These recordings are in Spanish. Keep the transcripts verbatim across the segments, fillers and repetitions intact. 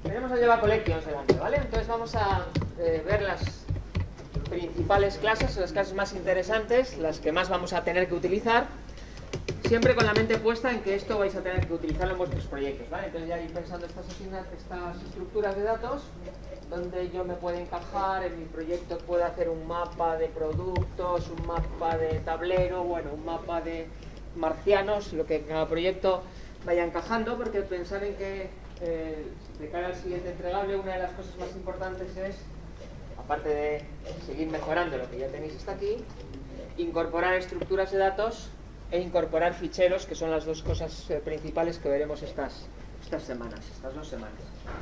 tenemos el Java Collections delante, ¿vale? Entonces vamos a eh, ver las principales clases, las clases más interesantes, las que más vamos a tener que utilizar, siempre con la mente puesta en que esto vais a tener que utilizarlo en vuestros proyectos, ¿vale? Entonces ya ir pensando estas, estas estructuras de datos, donde yo me puedo encajar, en mi proyecto puedo hacer un mapa de productos, un mapa de tablero, bueno, un mapa de marcianos, lo que cada proyecto vaya encajando, porque pensar en que eh, de cara al siguiente entregable, una de las cosas más importantes es, aparte de seguir mejorando lo que ya tenéis hasta aquí, incorporar estructuras de datos e incorporar ficheros, que son las dos cosas eh, principales que veremos estas, estas semanas, estas dos semanas.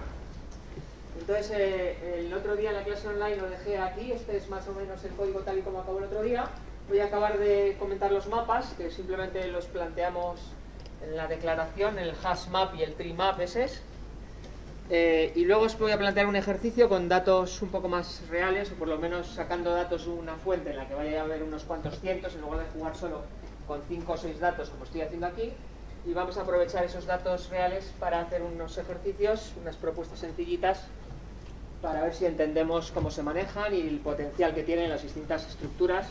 Entonces, eh, el otro día en la clase online lo dejé aquí, este es más o menos el código tal y como acabó el otro día. Voy a acabar de comentar los mapas, que simplemente los planteamos en la declaración, el hash map y el tree map ese es. Eh, y luego os voy a plantear un ejercicio con datos un poco más reales, o por lo menos sacando datos de una fuente en la que vaya a haber unos cuantos cientos, en lugar de jugar solo con cinco o seis datos como estoy haciendo aquí. Y vamos a aprovechar esos datos reales para hacer unos ejercicios, unas propuestas sencillitas, para ver si entendemos cómo se manejan y el potencial que tienen las distintas estructuras.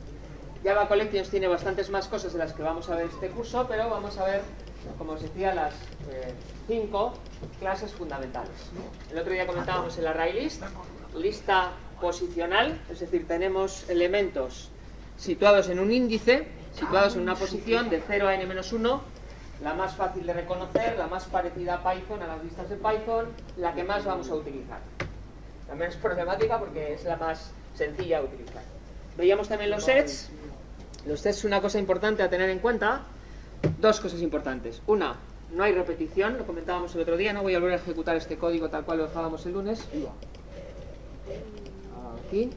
Java Collections tiene bastantes más cosas de las que vamos a ver este curso, pero vamos a ver, como os decía, las eh, cinco clases fundamentales. El otro día comentábamos el array list, lista posicional, es decir, tenemos elementos situados en un índice, situados en una posición de cero a n menos uno, la más fácil de reconocer, la más parecida a Python, a las listas de Python, la que más vamos a utilizar. La menos problemática porque es la más sencilla de utilizar. Veíamos también los sets. Los sets es una cosa importante a tener en cuenta. Dos cosas importantes. Una, no hay repetición, lo comentábamos el otro día, no voy a volver a ejecutar este código tal cual lo dejábamos el lunes. Aquí.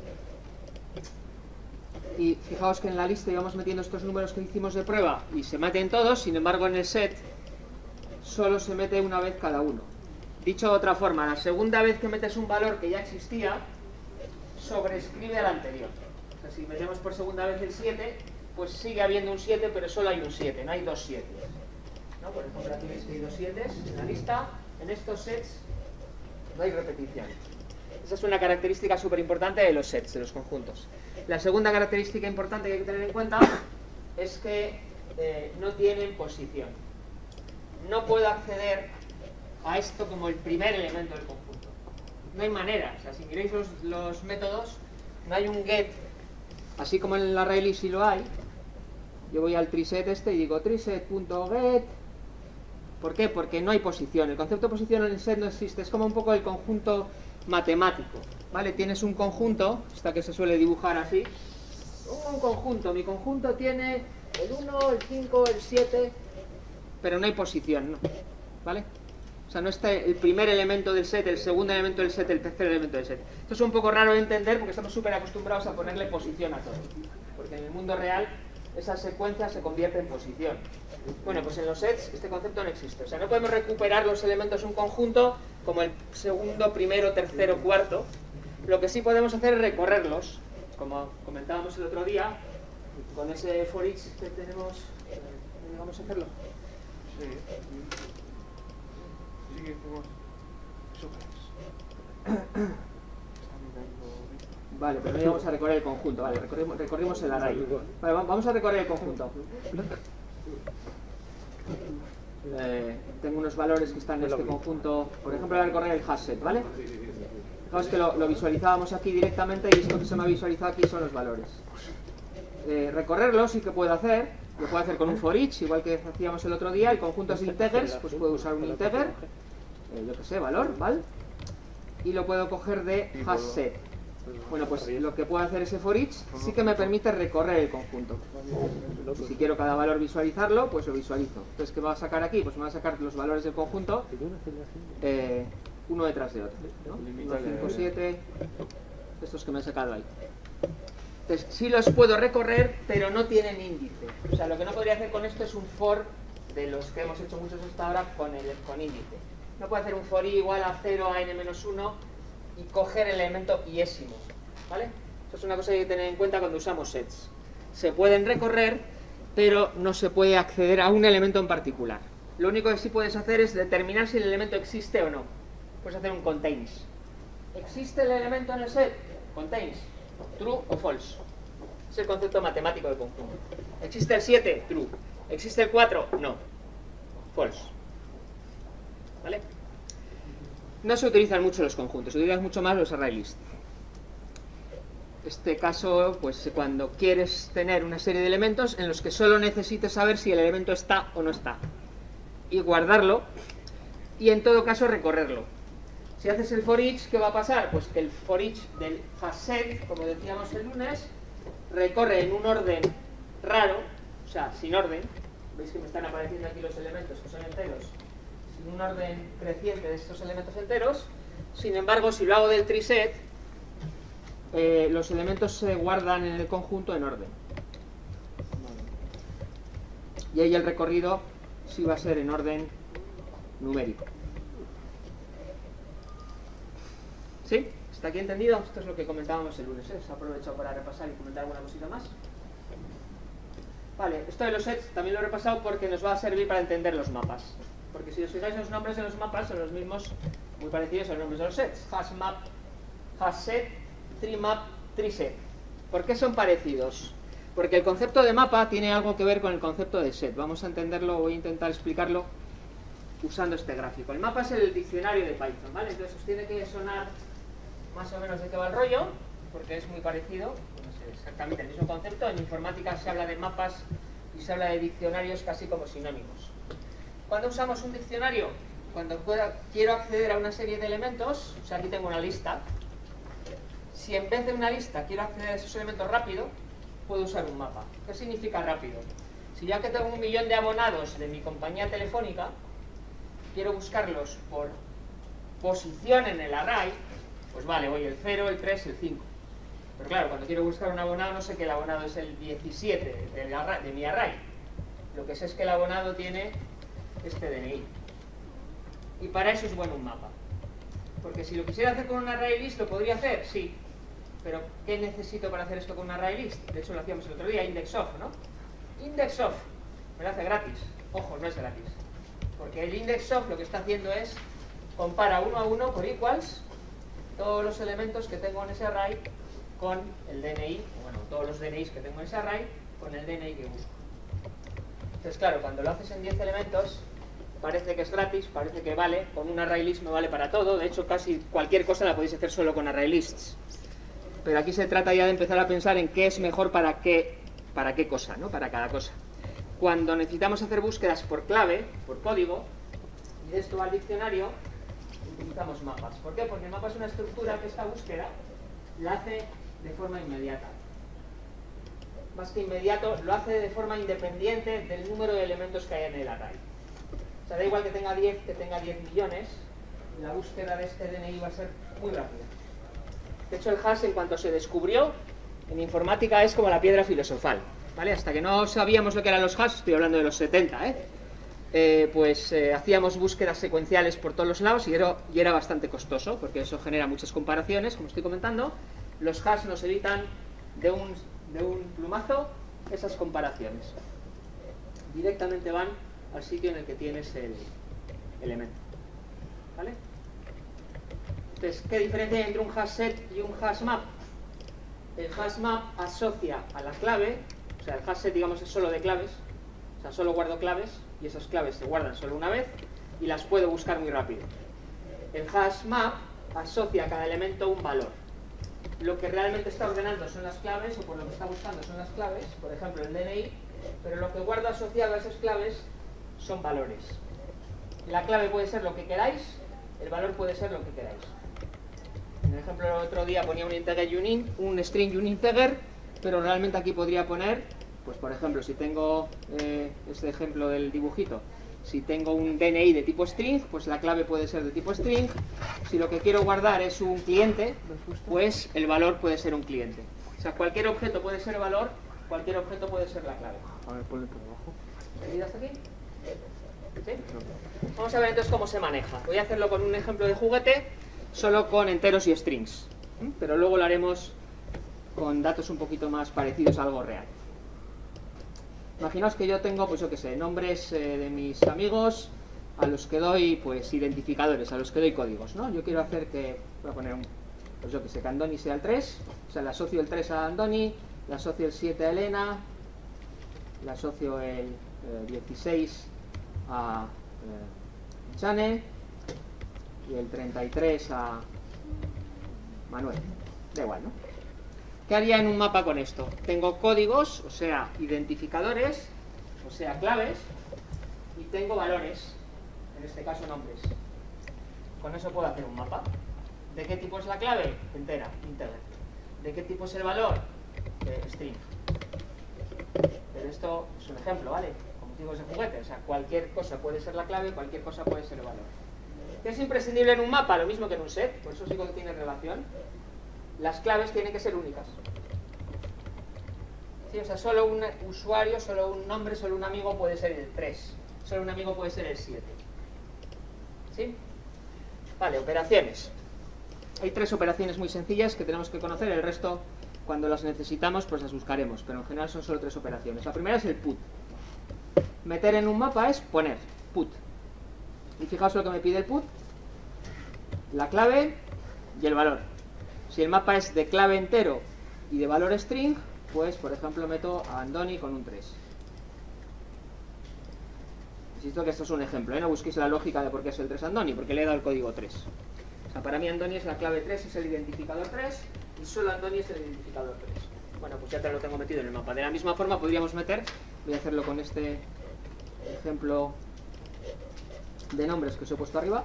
Y fijaos que en la lista íbamos metiendo estos números que hicimos de prueba y se meten todos, sin embargo en el set solo se mete una vez cada uno. Dicho de otra forma, la segunda vez que metes un valor que ya existía, sobrescribe al anterior. O sea, si metemos por segunda vez el siete, pues sigue habiendo un siete, pero solo hay un siete, no hay dos siete. ¿No? Por ejemplo, aquí veis que hay dos siete en la lista. En estos sets no hay repetición. Esa es una característica súper importante de los sets, de los conjuntos. La segunda característica importante que hay que tener en cuenta es que eh, no tienen posición. No puedo acceder a esto como el primer elemento del conjunto. No hay manera. O sea, si miráis los, los métodos, no hay un get, así como en el array list sí lo hay. Yo voy al treeset este y digo treeset.get. ¿Por qué? Porque no hay posición. El concepto de posición en el set no existe. Es como un poco el conjunto matemático, ¿vale? Tienes un conjunto, esta que se suele dibujar así, un conjunto, mi conjunto tiene el uno, el cinco, el siete, pero no hay posición, ¿no? ¿Vale? O sea, no está el primer elemento del set, el segundo elemento del set, el tercer elemento del set. Esto es un poco raro de entender porque estamos súper acostumbrados a ponerle posición a todo, porque en el mundo real esa secuencia se convierte en posición. Bueno, pues en los sets este concepto no existe. O sea, no podemos recuperar los elementos de un conjunto como el segundo, primero, tercero, cuarto. Lo que sí podemos hacer es recorrerlos, como comentábamos el otro día, con ese for each que tenemos. ¿Vamos a hacerlo? Sí. Sí que hicimos Vale, pero no íbamos a recorrer el conjunto. Vale, recorrimos, recorrimos el array. Vale, vamos a recorrer el conjunto. Eh, tengo unos valores que están en este conjunto. Por ejemplo, voy a recorrer el hash set, ¿vale? Fijaos que lo, lo visualizábamos aquí directamente y esto que se me ha visualizado aquí son los valores. Eh, recorrerlo sí que puedo hacer. Lo puedo hacer con un for each, igual que hacíamos el otro día. El conjunto es integers, pues puedo usar un integer, eh, yo que sé, valor, ¿vale? Y lo puedo coger de hash set. Bueno, pues lo que puedo hacer ese for each sí que me permite recorrer el conjunto. Si quiero cada valor visualizarlo, pues lo visualizo. Entonces, ¿qué va a sacar aquí? Pues me va a sacar los valores del conjunto eh, uno detrás de otro, ¿no? uno, cinco, siete, estos que me he sacado ahí. Entonces, sí los puedo recorrer, pero no tienen índice. O sea, lo que no podría hacer con esto es un for de los que hemos hecho muchos hasta ahora con, el, con índice. No puedo hacer un for i igual a cero a n menos uno y coger el elemento iésimo, ¿vale? Eso es una cosa que hay que tener en cuenta cuando usamos sets. Se pueden recorrer, pero no se puede acceder a un elemento en particular. Lo único que sí puedes hacer es determinar si el elemento existe o no. puedes hacer un contains. ¿Existe el elemento en el set? Contains. True o false. Es el concepto matemático de conjunto. ¿Existe el siete? True. ¿Existe el cuatro? No. False. ¿Vale? No se utilizan mucho los conjuntos, se utilizan mucho más los array list. Este caso, pues cuando quieres tener una serie de elementos en los que solo necesites saber si el elemento está o no está. Y guardarlo, y en todo caso recorrerlo. Si haces el for each, ¿qué va a pasar? Pues que el for each del hasset, como decíamos el lunes, recorre en un orden raro, o sea, sin orden. Veis que me están apareciendo aquí los elementos que son enteros, sin un orden creciente de estos elementos enteros. Sin embargo, si lo hago del triset, eh, los elementos se guardan en el conjunto en orden. Y ahí el recorrido sí va a ser en orden numérico. ¿Sí? ¿Está aquí entendido? Esto es lo que comentábamos el lunes, ¿eh? Se ha aprovechado para repasar y comentar alguna cosita más. Vale, esto de los sets también lo he repasado porque nos va a servir para entender los mapas. Porque si os fijáis en los nombres de los mapas, son los mismos, muy parecidos a los nombres de los sets. Hasmap, hasset, trimap, triset. ¿Por qué son parecidos? Porque el concepto de mapa tiene algo que ver con el concepto de set. Vamos a entenderlo, voy a intentar explicarlo usando este gráfico. El mapa es el diccionario de Python, ¿vale? Entonces os tiene que sonar más o menos de qué va el rollo, porque es muy parecido, no sé, exactamente el mismo concepto. En informática se habla de mapas y se habla de diccionarios casi como sinónimos. ¿Cuándo usamos un diccionario? Cuando pueda, quiero acceder a una serie de elementos, o sea, aquí tengo una lista. Si en vez de una lista quiero acceder a esos elementos rápido, puedo usar un mapa. ¿Qué significa rápido? Si ya que tengo un millón de abonados de mi compañía telefónica, quiero buscarlos por posición en el array, pues vale, voy el cero, el tres, el cinco. Pero claro, cuando quiero buscar un abonado, no sé que el abonado es el diecisiete del array, de mi array. Lo que sé es que el abonado tiene este D N I. Y para eso es bueno un mapa. Porque si lo quisiera hacer con un array list, ¿lo podría hacer? Sí. Pero ¿qué necesito para hacer esto con un array list? De hecho lo hacíamos el otro día, index of, ¿no? Index of, me lo hace gratis. Ojo, no es gratis. Porque el index of lo que está haciendo es compara uno a uno por equals todos los elementos que tengo en ese array con el D N I, bueno, todos los D N Is que tengo en ese array con el D N I que busco. Entonces, claro, cuando lo haces en diez elementos, parece que es gratis, parece que vale, con un array list me vale para todo. De hecho, casi cualquier cosa la podéis hacer solo con array lists. Pero aquí se trata ya de empezar a pensar en qué es mejor para qué, para qué cosa, ¿no? Para cada cosa. Cuando necesitamos hacer búsquedas por clave, por código, y de esto va al diccionario, utilizamos mapas. ¿Por qué? Porque el mapa es una estructura que esta búsqueda la hace de forma inmediata. Más que inmediato, lo hace de forma independiente del número de elementos que hay en el array. O sea, da igual que tenga diez, que tenga diez millones, la búsqueda de este D N I va a ser muy rápida. De hecho, el hash, en cuanto se descubrió, en informática es como la piedra filosofal, ¿vale? Hasta que no sabíamos lo que eran los hash, estoy hablando de los setenta, ¿eh? Eh, pues eh, hacíamos búsquedas secuenciales por todos los lados y era, y era bastante costoso, porque eso genera muchas comparaciones, como estoy comentando. Los hash nos evitan de un, de un plumazo esas comparaciones. Directamente van al sitio en el que tienes el elemento, ¿vale? Entonces, ¿qué diferencia hay entre un hash set y un hash map? El hash map asocia a la clave, o sea, el hash set, digamos, es solo de claves, o sea, solo guardo claves, y esas claves se guardan solo una vez, y las puedo buscar muy rápido. El hash map asocia a cada elemento un valor. Lo que realmente está ordenando son las claves, o por lo que está buscando son las claves, por ejemplo, el D N I, pero lo que guarda asociado a esas claves son valores. La clave puede ser lo que queráis, el valor puede ser lo que queráis. En el ejemplo del otro día ponía un integer y un int, un string y un integer, pero realmente aquí podría poner, pues por ejemplo, si tengo eh, este ejemplo del dibujito, si tengo un D N I de tipo string, pues la clave puede ser de tipo string. Si lo que quiero guardar es un cliente, pues el valor puede ser un cliente. O sea, cualquier objeto puede ser valor, cualquier objeto puede ser la clave. A ver, ponle por abajo. ¿Entendido hasta aquí? ¿Sí? Vamos a ver entonces cómo se maneja. Voy a hacerlo con un ejemplo de juguete, solo con enteros y strings. Pero luego lo haremos con datos un poquito más parecidos a algo real. Imaginaos que yo tengo, pues yo qué sé, nombres eh, de mis amigos, a los que doy, pues, identificadores, a los que doy códigos, ¿no? Yo quiero hacer que, voy a poner un, pues yo que sé, que Andoni sea el tres, o sea, le asocio el tres a Andoni, le asocio el siete a Elena, le asocio el eh, dieciséis a eh, Chane y el treinta y tres a Manuel. Da igual, ¿no? ¿Qué haría en un mapa con esto? Tengo códigos, o sea, identificadores, o sea, claves, y tengo valores, en este caso nombres. Con eso puedo hacer un mapa. ¿De qué tipo es la clave? Entera, integer. ¿De qué tipo es el valor? Eh, string. Pero esto es un ejemplo, ¿vale? Como digo, es de juguete, o sea, cualquier cosa puede ser la clave, cualquier cosa puede ser el valor. ¿Qué es imprescindible en un mapa? Lo mismo que en un set, por eso digo que tiene relación. Las claves tienen que ser únicas. Sí, o sea, solo un usuario, solo un nombre, solo un amigo puede ser el tres. Solo un amigo puede ser el siete. ¿Sí? Vale, operaciones. Hay tres operaciones muy sencillas que tenemos que conocer, el resto, cuando las necesitamos, pues las buscaremos, pero en general son solo tres operaciones. La primera es el put. Meter en un mapa es poner, put. Y fijaos lo que me pide el put, la clave y el valor. Si el mapa es de clave entero y de valor string, pues por ejemplo meto a Andoni con un tres. Insisto que esto es un ejemplo, ¿eh? No busquéis la lógica de por qué es el tres Andoni, porque le he dado el código tres. O sea, para mí Andoni es la clave tres, es el identificador tres, y solo Andoni es el identificador tres. Bueno, pues ya te lo tengo metido en el mapa. De la misma forma podríamos meter, voy a hacerlo con este ejemplo de nombres que os he puesto arriba.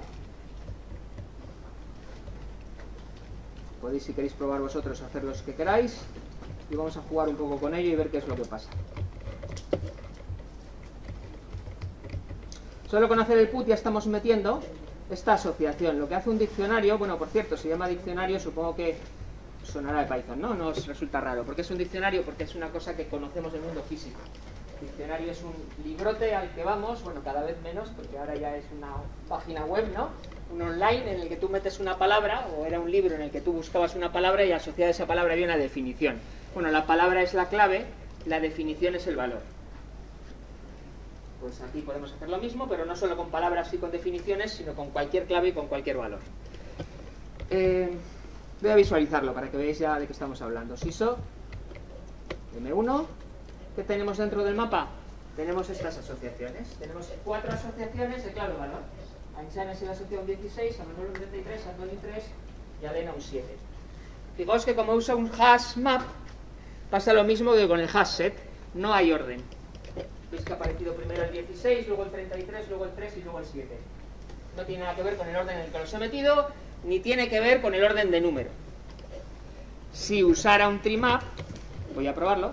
Podéis, si queréis probar vosotros, hacer los que queráis, y vamos a jugar un poco con ello y ver qué es lo que pasa. Solo con hacer el put ya estamos metiendo esta asociación. Lo que hace un diccionario, bueno, por cierto, se llama diccionario, supongo que sonará de Python, ¿no? No os resulta raro. ¿Por qué es un diccionario? Porque es una cosa que conocemos del mundo físico. Diccionario es un librote al que vamos, bueno, cada vez menos, porque ahora ya es una página web, ¿no? Un online en el que tú metes una palabra, o era un libro en el que tú buscabas una palabra y asociada a esa palabra había una definición. Bueno, la palabra es la clave, la definición es el valor. Pues aquí podemos hacer lo mismo, pero no solo con palabras y con definiciones, sino con cualquier clave y con cualquier valor. Eh, voy a visualizarlo para que veáis ya de qué estamos hablando. Siso, eme uno, ¿qué tenemos dentro del mapa? Tenemos estas asociaciones. Tenemos cuatro asociaciones de clave valor. A Insane se le asocia un dieciséis, a Manuel un treinta y tres, a Andoni un tres y a Elena un siete. Fijaos que como usa un hash map, pasa lo mismo que con el hash set. No hay orden. Veis que ha aparecido primero el dieciséis, luego el treinta y tres, luego el tres y luego el siete. No tiene nada que ver con el orden en el que los he metido, ni tiene que ver con el orden de número. Si usara un trimap, voy a probarlo.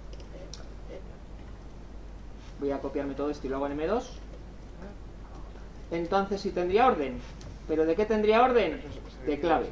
Voy a copiarme todo esto y lo hago en eme dos. Entonces sí tendría orden. ¿Pero de qué tendría orden? De clave.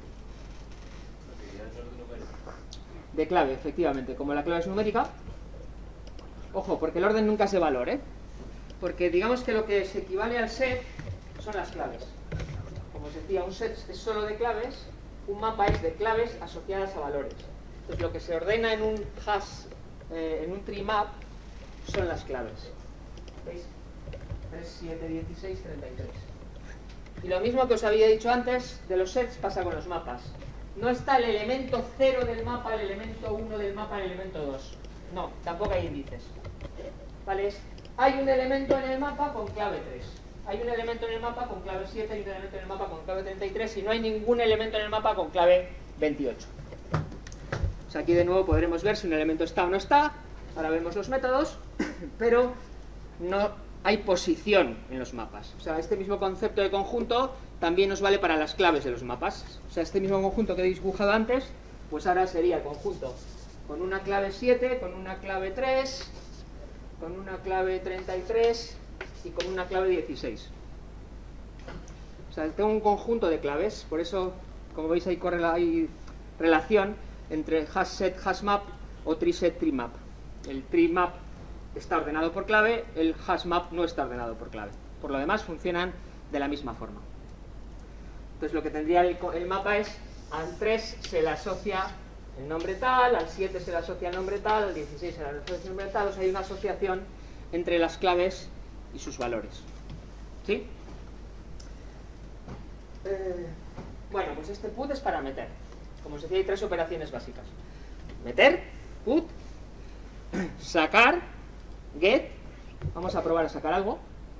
De clave, efectivamente. Como la clave es numérica. Ojo, porque el orden nunca es de valor, ¿eh? Porque digamos que lo que se equivale al set son las claves. Como os decía, un set es solo de claves, un mapa es de claves asociadas a valores. Entonces lo que se ordena en un hash, eh, en un tree map, son las claves. ¿Veis? tres, siete, dieciséis, treinta y tres. Y lo mismo que os había dicho antes de los sets pasa con los mapas. No está el elemento cero del mapa, el elemento uno del mapa, el elemento dos. No, tampoco hay índices. ¿Vale? Hay un elemento en el mapa con clave tres. Hay un elemento en el mapa con clave siete, hay un elemento en el mapa con clave treinta y tres y no hay ningún elemento en el mapa con clave veintiocho. O sea, aquí de nuevo podremos ver si un elemento está o no está. Ahora vemos los métodos, pero no hay posición en los mapas. O sea, este mismo concepto de conjunto también nos vale para las claves de los mapas. O sea, este mismo conjunto que he dibujado antes, pues ahora sería el conjunto con una clave siete, con una clave tres, con una clave treinta y tres y con una clave dieciséis. O sea, tengo un conjunto de claves, por eso, como veis, hay, hay relación entre hash set, hash map o tree set, tree map. El tree map está ordenado por clave, el hash map no está ordenado por clave. Por lo demás, funcionan de la misma forma. Entonces, lo que tendría el, el mapa es, al tres se le asocia el nombre tal, al siete se le asocia el nombre tal, al dieciséis se le asocia el nombre tal. O sea, hay una asociación entre las claves y sus valores. ¿Sí? Eh, bueno, pues este put es para meter. Como os decía, hay tres operaciones básicas. Meter, put, sacar, get. Vamos a probar a sacar algo.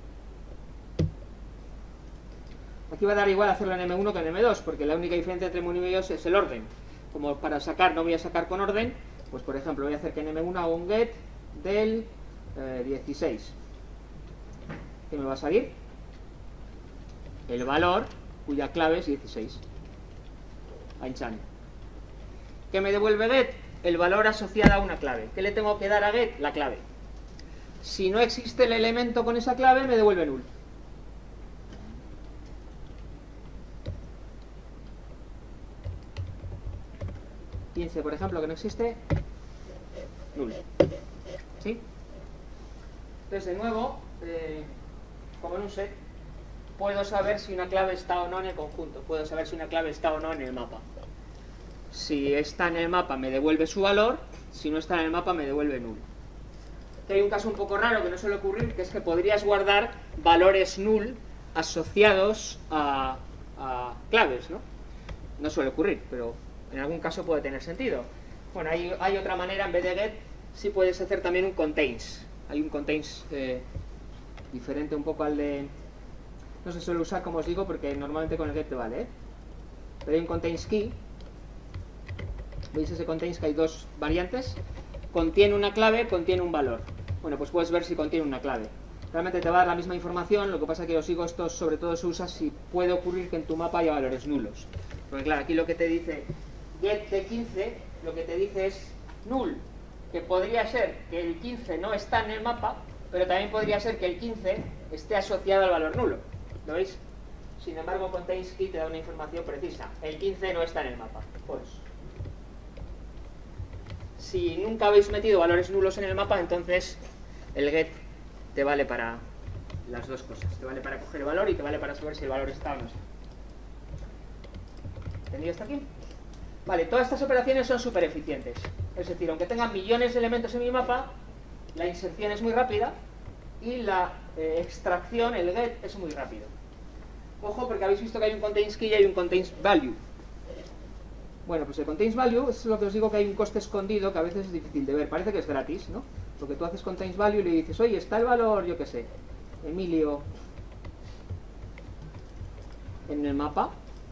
Aquí va a dar igual hacerlo en eme uno que en eme dos, porque la única diferencia entre eme uno y eme dos es el orden. Como para sacar no voy a sacar con orden, pues por ejemplo voy a hacer que en eme uno hago un get del eh, dieciséis. ¿Qué me va a salir? El valor cuya clave es dieciséis. Ainchan. ¿Qué me devuelve get? El valor asociado a una clave. ¿Qué le tengo que dar a get? La clave. Si no existe el elemento con esa clave, me devuelve null. quince, por ejemplo, que no existe, null. ¿Sí? Entonces, de nuevo, eh, como en un set, puedo saber si una clave está o no en el conjunto. Puedo saber si una clave está o no en el mapa. Si está en el mapa, me devuelve su valor. Si no está en el mapa, me devuelve null. Que hay un caso un poco raro que no suele ocurrir, que es que podrías guardar valores null asociados a, a claves, ¿no? No suele ocurrir, pero en algún caso puede tener sentido. Bueno, hay, hay otra manera, en vez de get, sí puedes hacer también un contains. Hay un contains eh, diferente un poco al de... No se suele usar, como os digo, porque normalmente con el get te vale, ¿eh? Pero hay un contains key. ¿Veis ese contains que hay dos variantes? Contiene una clave, contiene un valor. Bueno, pues puedes ver si contiene una clave. Realmente te va a dar la misma información, lo que pasa es que os digo, esto sobre todo se usa si puede ocurrir que en tu mapa haya valores nulos. Porque claro, aquí lo que te dice get de quince, lo que te dice es null, que podría ser que el quince no está en el mapa, pero también podría ser que el quince esté asociado al valor nulo. ¿Lo veis? Sin embargo, contains key te da una información precisa. El quince no está en el mapa. False. Si nunca habéis metido valores nulos en el mapa, entonces el get te vale para las dos cosas. Te vale para coger el valor y te vale para saber si el valor está o no está. ¿Entendido hasta aquí? Vale, todas estas operaciones son súper eficientes. Es decir, aunque tengan millones de elementos en mi mapa, la inserción es muy rápida y la eh, extracción, el get, es muy rápido. Ojo, porque habéis visto que hay un contains key y hay un contains value. Bueno, pues el contains value es lo que os digo, que hay un coste escondido que a veces es difícil de ver. Parece que es gratis, ¿no? Porque tú haces contains value y le dices, oye, está el valor, yo qué sé, Emilio, en el mapa.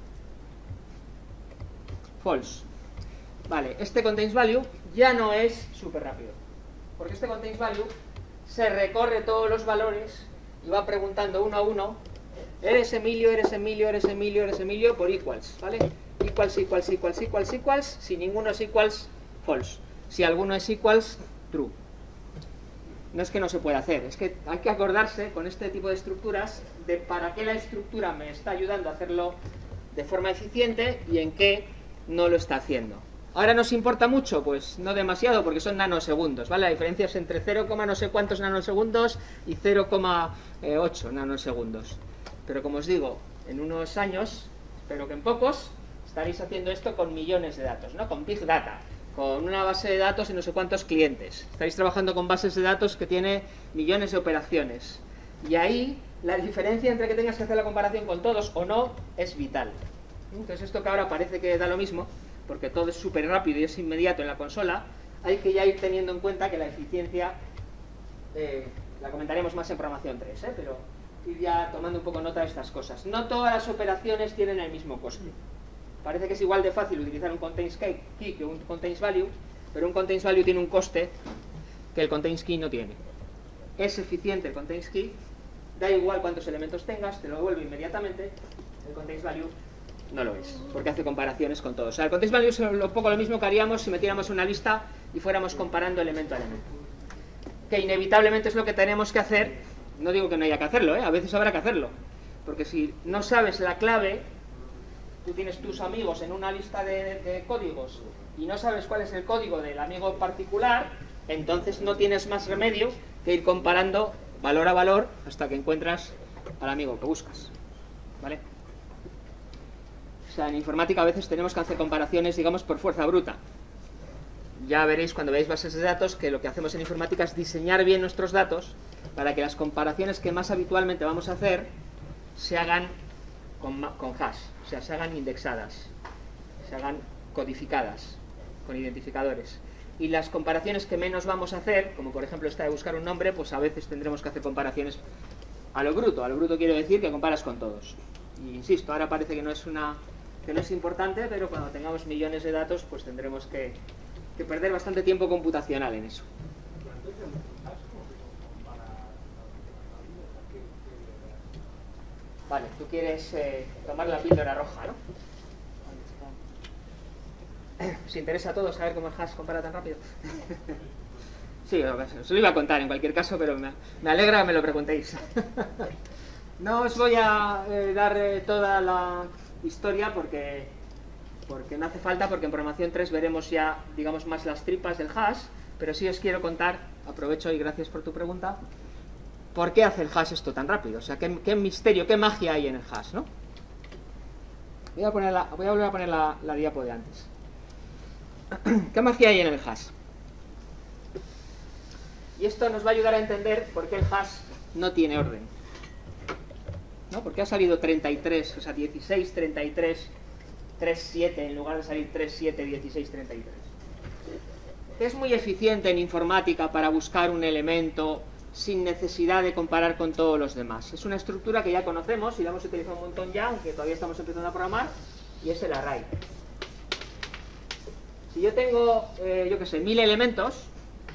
False. Vale, este contains value ya no es súper rápido. Porque este contains value se recorre todos los valores y va preguntando uno a uno, eres Emilio, eres Emilio, eres Emilio, eres Emilio, por equals, ¿vale? Equals, equals, equals, equals, equals. Si ninguno es equals, false. Si alguno es equals, true. No es que no se pueda hacer, es que hay que acordarse con este tipo de estructuras de para qué la estructura me está ayudando a hacerlo de forma eficiente y en qué no lo está haciendo. Ahora nos importa mucho, pues no demasiado, porque son nanosegundos, ¿vale? La diferencia es entre cero, no sé cuántos nanosegundos y cero coma ocho nanosegundos. Pero como os digo, en unos años, espero que en pocos, estaréis haciendo esto con millones de datos, ¿no? Con Big Data, con una base de datos y no sé cuántos clientes. Estaréis trabajando con bases de datos que tiene millones de operaciones. Y ahí la diferencia entre que tengas que hacer la comparación con todos o no es vital. Entonces esto que ahora parece que da lo mismo, porque todo es súper rápido y es inmediato en la consola, hay que ya ir teniendo en cuenta que la eficiencia, eh, la comentaremos más en programación tres, ¿eh? Pero ir ya tomando un poco nota de estas cosas. No todas las operaciones tienen el mismo coste. Parece que es igual de fácil utilizar un contains key que un contains value, pero un contains value tiene un coste que el contains key no tiene. Es eficiente el contains key, da igual cuántos elementos tengas, te lo devuelve inmediatamente. El contains value no lo es, porque hace comparaciones con todos. O sea, el contains value es un poco lo mismo que haríamos si metiéramos una lista y fuéramos comparando elemento a elemento. Que inevitablemente es lo que tenemos que hacer. No digo que no haya que hacerlo, ¿eh? A veces habrá que hacerlo. Porque si no sabes la clave, tú tienes tus amigos en una lista de, de códigos y no sabes cuál es el código del amigo particular, entonces no tienes más remedio que ir comparando valor a valor hasta que encuentras al amigo que buscas. ¿Vale? O sea, en informática a veces tenemos que hacer comparaciones, digamos, por fuerza bruta. Ya veréis cuando veáis bases de datos que lo que hacemos en informática es diseñar bien nuestros datos para que las comparaciones que más habitualmente vamos a hacer se hagan con, con hash, o sea, se hagan indexadas, se hagan codificadas, con identificadores. Y las comparaciones que menos vamos a hacer, como por ejemplo esta de buscar un nombre, pues a veces tendremos que hacer comparaciones a lo bruto. A lo bruto quiero decir que comparas con todos. Y insisto, ahora parece que no es una que no es importante, pero cuando tengamos millones de datos, pues tendremos que, que perder bastante tiempo computacional en eso. Vale, tú quieres eh, tomar la píldora roja, ¿no? ¿Os interesa a todos saber cómo el hash compara tan rápido? Sí, os lo iba a contar en cualquier caso, pero me, me alegra que me lo preguntéis. No os voy a eh, dar eh, toda la historia porque, porque no hace falta, porque en programación tres veremos ya, digamos, más las tripas del hash, pero sí os quiero contar, aprovecho y gracias por tu pregunta, ¿por qué hace el hash esto tan rápido? O sea, ¿qué, qué misterio, qué magia hay en el hash, ¿no? Voy a, poner la, voy a volver a poner la, la diapo de antes. ¿Qué magia hay en el hash? Y esto nos va a ayudar a entender por qué el hash no tiene orden, ¿no? Porque ha salido treinta y tres, o sea, dieciséis, treinta y tres, tres, siete, en lugar de salir tres, siete, dieciséis, treinta y tres. Es muy eficiente en informática para buscar un elemento sin necesidad de comparar con todos los demás. Es una estructura que ya conocemos y la hemos utilizado un montón ya, aunque todavía estamos empezando a programar, y es el array. Si yo tengo, eh, yo qué sé, mil elementos,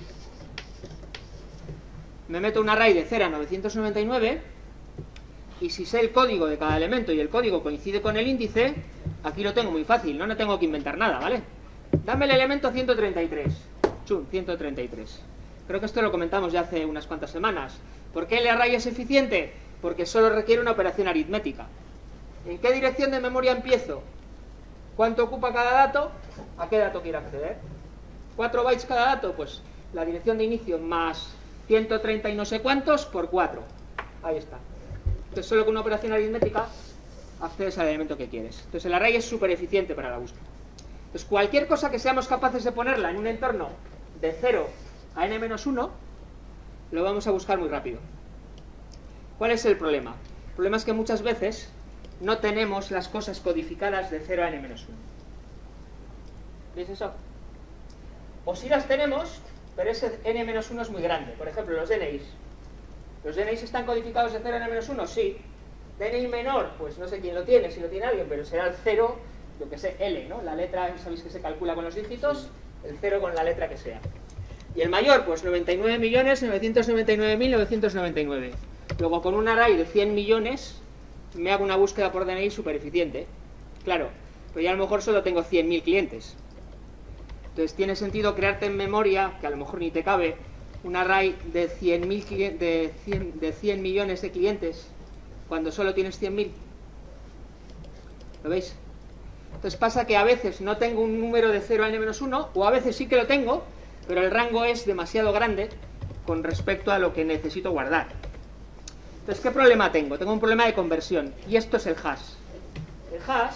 me meto un array de cero a novecientos noventa y nueve, y si sé el código de cada elemento y el código coincide con el índice, aquí lo tengo muy fácil, no, no tengo que inventar nada, ¿vale? Dame el elemento ciento treinta y tres. Chum, ciento treinta y tres. Creo que esto lo comentamos ya hace unas cuantas semanas. ¿Por qué el array es eficiente? Porque solo requiere una operación aritmética. ¿En qué dirección de memoria empiezo? ¿Cuánto ocupa cada dato? ¿A qué dato quiero acceder? ¿cuatro bytes cada dato? Pues la dirección de inicio más ciento treinta y no sé cuántos por cuatro. Ahí está. Entonces solo con una operación aritmética accedes al elemento que quieres. Entonces el array es súper eficiente para la búsqueda. Entonces cualquier cosa que seamos capaces de ponerla en un entorno de cero a n menos uno, lo vamos a buscar muy rápido. ¿Cuál es el problema? El problema es que muchas veces no tenemos las cosas codificadas de cero a n menos uno. ¿Veis eso? O sí las tenemos, pero ese n menos uno es muy grande. Por ejemplo, los D N Is. ¿Los D N Is están codificados de cero a n menos uno? Sí. D N I menor, pues no sé quién lo tiene, si lo tiene alguien, pero será el cero, yo que sé, L, ¿no? La letra, sabéis que se calcula con los dígitos, el cero con la letra que sea. Y el mayor, pues noventa y nueve millones novecientos noventa y nueve mil novecientos noventa y nueve. Luego con un array de cien millones me hago una búsqueda por D N I súper eficiente. Claro, pero ya a lo mejor solo tengo cien mil clientes. Entonces tiene sentido crearte en memoria, que a lo mejor ni te cabe, un array de cien, mil, de cien, de cien millones de clientes cuando solo tienes cien mil. ¿Lo veis? Entonces pasa que a veces no tengo un número de cero a n menos uno, o a veces sí que lo tengo, pero el rango es demasiado grande con respecto a lo que necesito guardar. Entonces, ¿qué problema tengo? Tengo un problema de conversión, y esto es el hash. El hash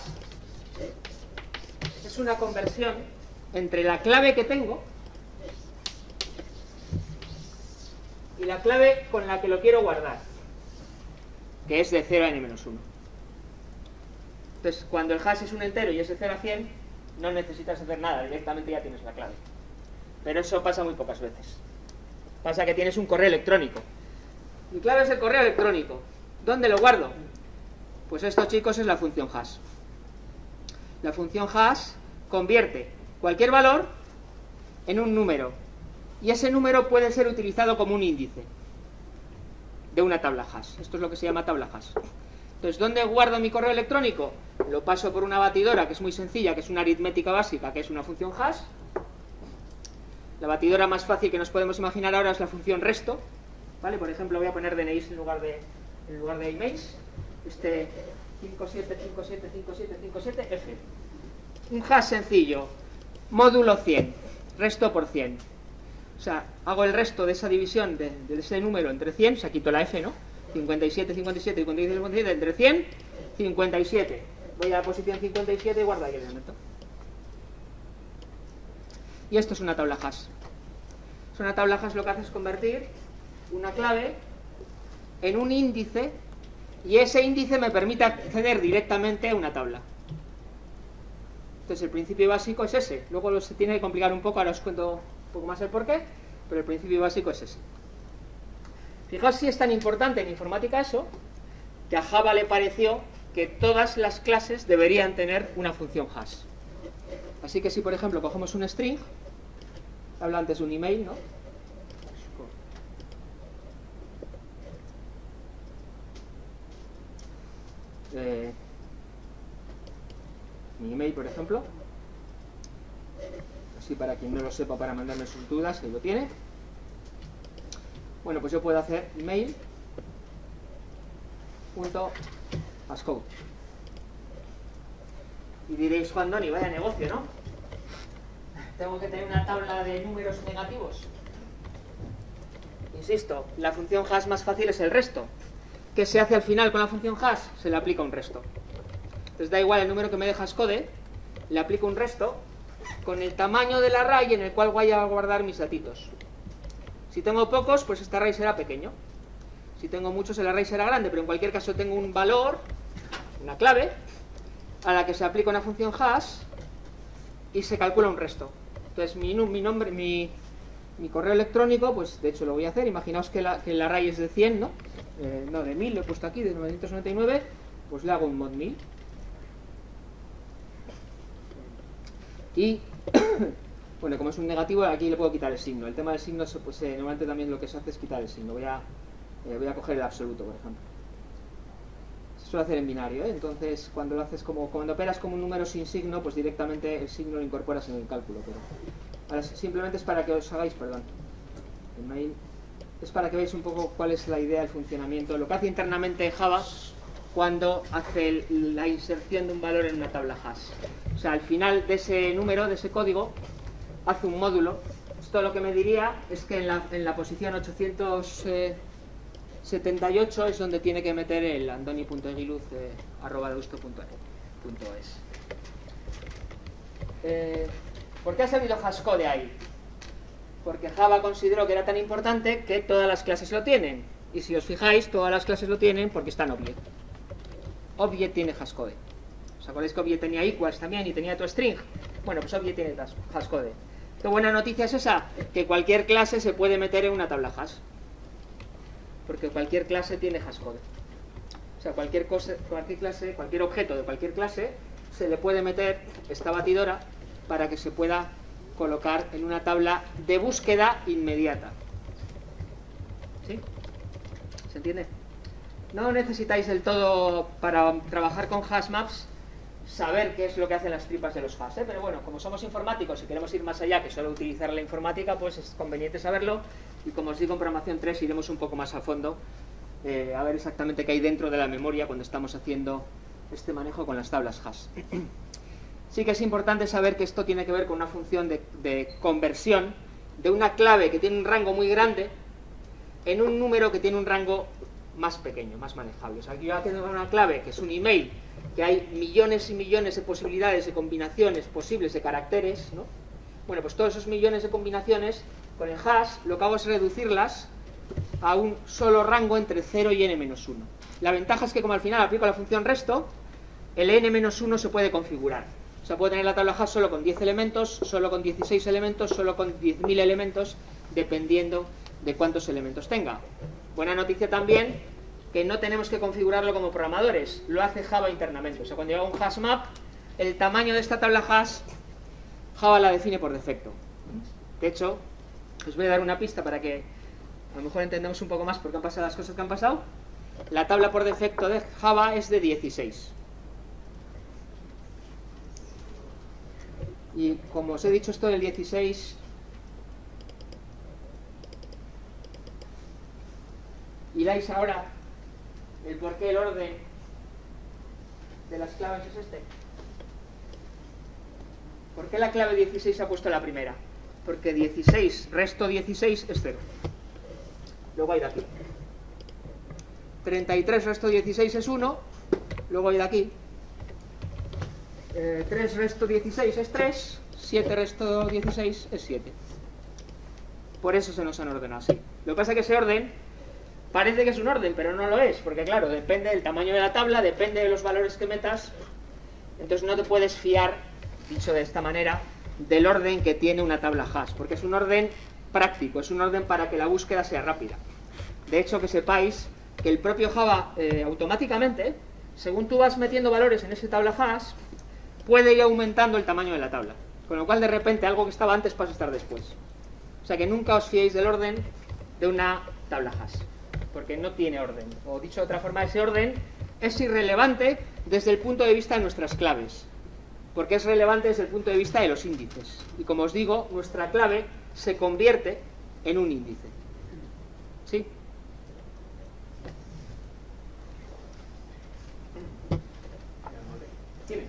es una conversión entre la clave que tengo y la clave con la que lo quiero guardar, que es de cero a n menos uno. Entonces, cuando el hash es un entero y es de cero a cien, no necesitas hacer nada, directamente ya tienes la clave. Pero eso pasa muy pocas veces. Pasa que tienes un correo electrónico. Mi clave es el correo electrónico. ¿Dónde lo guardo? Pues esto, chicos, es la función hash. La función hash convierte cualquier valor en un número. Y ese número puede ser utilizado como un índice de una tabla hash. Esto es lo que se llama tabla hash. Entonces, ¿dónde guardo mi correo electrónico? Lo paso por una batidora que es muy sencilla, que es una aritmética básica, que es una función hash. La batidora más fácil que nos podemos imaginar ahora es la función resto, ¿vale? Por ejemplo, voy a poner D N Is en lugar de, en lugar de emails. Este cinco siete cinco siete cinco siete cinco siete F. Un hash sencillo, módulo cien, resto por cien. O sea, hago el resto de esa división de, de ese número entre cien, o sea, quito la F, ¿no? cincuenta y siete, cincuenta y siete, cincuenta y siete, cincuenta y siete, entre cien, cincuenta y siete. Voy a la posición cincuenta y siete y guardo ahí el elemento. Y esto es una tabla hash. Es una tabla hash, lo que hace es convertir una clave en un índice y ese índice me permite acceder directamente a una tabla. Entonces el principio básico es ese. Luego se tiene que complicar un poco, ahora os cuento un poco más el porqué, pero el principio básico es ese. Fijaos si es tan importante en informática eso, que a Java le pareció que todas las clases deberían tener una función hash. Así que si por ejemplo cogemos un string, habla antes de un email, ¿no? Eh, mi email, por ejemplo, así para quien no lo sepa, para mandarme sus dudas, que lo tiene. Bueno, pues yo puedo hacer email punto hashcode. Y diréis, Juan Doni, vaya negocio, ¿no? Tengo que tener una tabla de números negativos. Insisto, la función hash más fácil es el resto. ¿Qué se hace al final con la función hash? Se le aplica un resto. Entonces da igual el número que me dé hashcode, le aplico un resto con el tamaño del array en el cual voy a guardar mis datitos. Si tengo pocos, pues este array será pequeño. Si tengo muchos, el array será grande, pero en cualquier caso tengo un valor, una clave, a la que se aplica una función hash y se calcula un resto. Entonces mi, mi nombre, mi, mi correo electrónico, pues de hecho lo voy a hacer. Imaginaos que, la, que el array es de cien, ¿no? Eh, no, de mil, lo he puesto aquí, de novecientos noventa y nueve, pues le hago un mod mil. Y, bueno, como es un negativo, aquí le puedo quitar el signo. El tema del signo, pues eh, normalmente también lo que se hace es quitar el signo. Voy a, eh, voy a coger el absoluto, por ejemplo. Se suele hacer en binario, ¿eh? Entonces, cuando lo haces como, cuando operas como un número sin signo, pues directamente el signo lo incorporas en el cálculo. Pero ahora simplemente es para que os hagáis, perdón, el mail, es para que veáis un poco cuál es la idea, el funcionamiento, lo que hace internamente Java cuando hace el, la inserción de un valor en una tabla hash. O sea, al final de ese número, de ese código, hace un módulo. Esto lo que me diría es que en la, en la posición ochocientos setenta y ocho es donde tiene que meter el andoni.egiluz eh, arroba deusto punto es. Eh, ¿Por qué ha salido hashcode ahí? Porque Java consideró que era tan importante que todas las clases lo tienen. Y si os fijáis, todas las clases lo tienen porque están Object. Object tiene hashcode. ¿Os acordáis que Object tenía equals también y tenía toString? Bueno, pues Object tiene hashcode. ¿Qué buena noticia es esa? Que cualquier clase se puede meter en una tabla hash. Porque cualquier clase tiene hashcode. O sea, cualquier, cosa, cualquier clase, cualquier objeto de cualquier clase se le puede meter esta batidora para que se pueda colocar en una tabla de búsqueda inmediata. ¿Sí? ¿Se entiende? No necesitáis del todo, para trabajar con hash maps, saber qué es lo que hacen las tripas de los hash, ¿eh? Pero bueno, como somos informáticos y queremos ir más allá que solo utilizar la informática, pues es conveniente saberlo. Y como os digo, en programación tres iremos un poco más a fondo eh, a ver exactamente qué hay dentro de la memoria cuando estamos haciendo este manejo con las tablas hash. Sí que es importante saber que esto tiene que ver con una función de, de conversión de una clave que tiene un rango muy grande en un número que tiene un rango más pequeño, más manejable. O sea, aquí yo tengo una clave que es un email, que hay millones y millones de posibilidades de combinaciones posibles de caracteres, ¿no? Bueno, pues todos esos millones de combinaciones, con el hash, lo que hago es reducirlas a un solo rango entre cero y ene menos uno. La ventaja es que como al final aplico la función resto, el ene menos uno se puede configurar. O sea, puedo tener la tabla hash solo con diez elementos, solo con dieciséis elementos, solo con diez mil elementos, dependiendo de cuántos elementos tenga. Buena noticia también, que no tenemos que configurarlo como programadores, lo hace Java internamente. O sea, cuando yo hago un hash map, el tamaño de esta tabla hash, Java la define por defecto. De hecho, os voy a dar una pista para que a lo mejor entendamos un poco más por qué han pasado las cosas que han pasado. La tabla por defecto de Java es de dieciséis. Y como os he dicho esto del dieciséis, miráis ahora el por qué el orden de las claves es este. ¿Por qué la clave dieciséis ha puesto la primera? Porque dieciséis resto dieciséis es cero. Luego hay de aquí. treinta y tres resto dieciséis es uno. Luego hay de aquí. Eh, tres resto dieciséis es tres. siete resto dieciséis es siete. Por eso se nos han ordenado así. Lo que pasa es que ese orden parece que es un orden, pero no lo es, porque claro, depende del tamaño de la tabla, depende de los valores que metas, entonces no te puedes fiar, dicho de esta manera, del orden que tiene una tabla hash, porque es un orden práctico, es un orden para que la búsqueda sea rápida. De hecho, que sepáis que el propio Java eh, automáticamente, según tú vas metiendo valores en esa tabla hash, puede ir aumentando el tamaño de la tabla, con lo cual de repente algo que estaba antes pasa a estar después. O sea que nunca os fiéis del orden de una tabla hash, porque no tiene orden, o dicho de otra forma, ese orden es irrelevante desde el punto de vista de nuestras claves, porque es relevante desde el punto de vista de los índices. Y como os digo, nuestra clave se convierte en un índice. ¿Sí? Dime.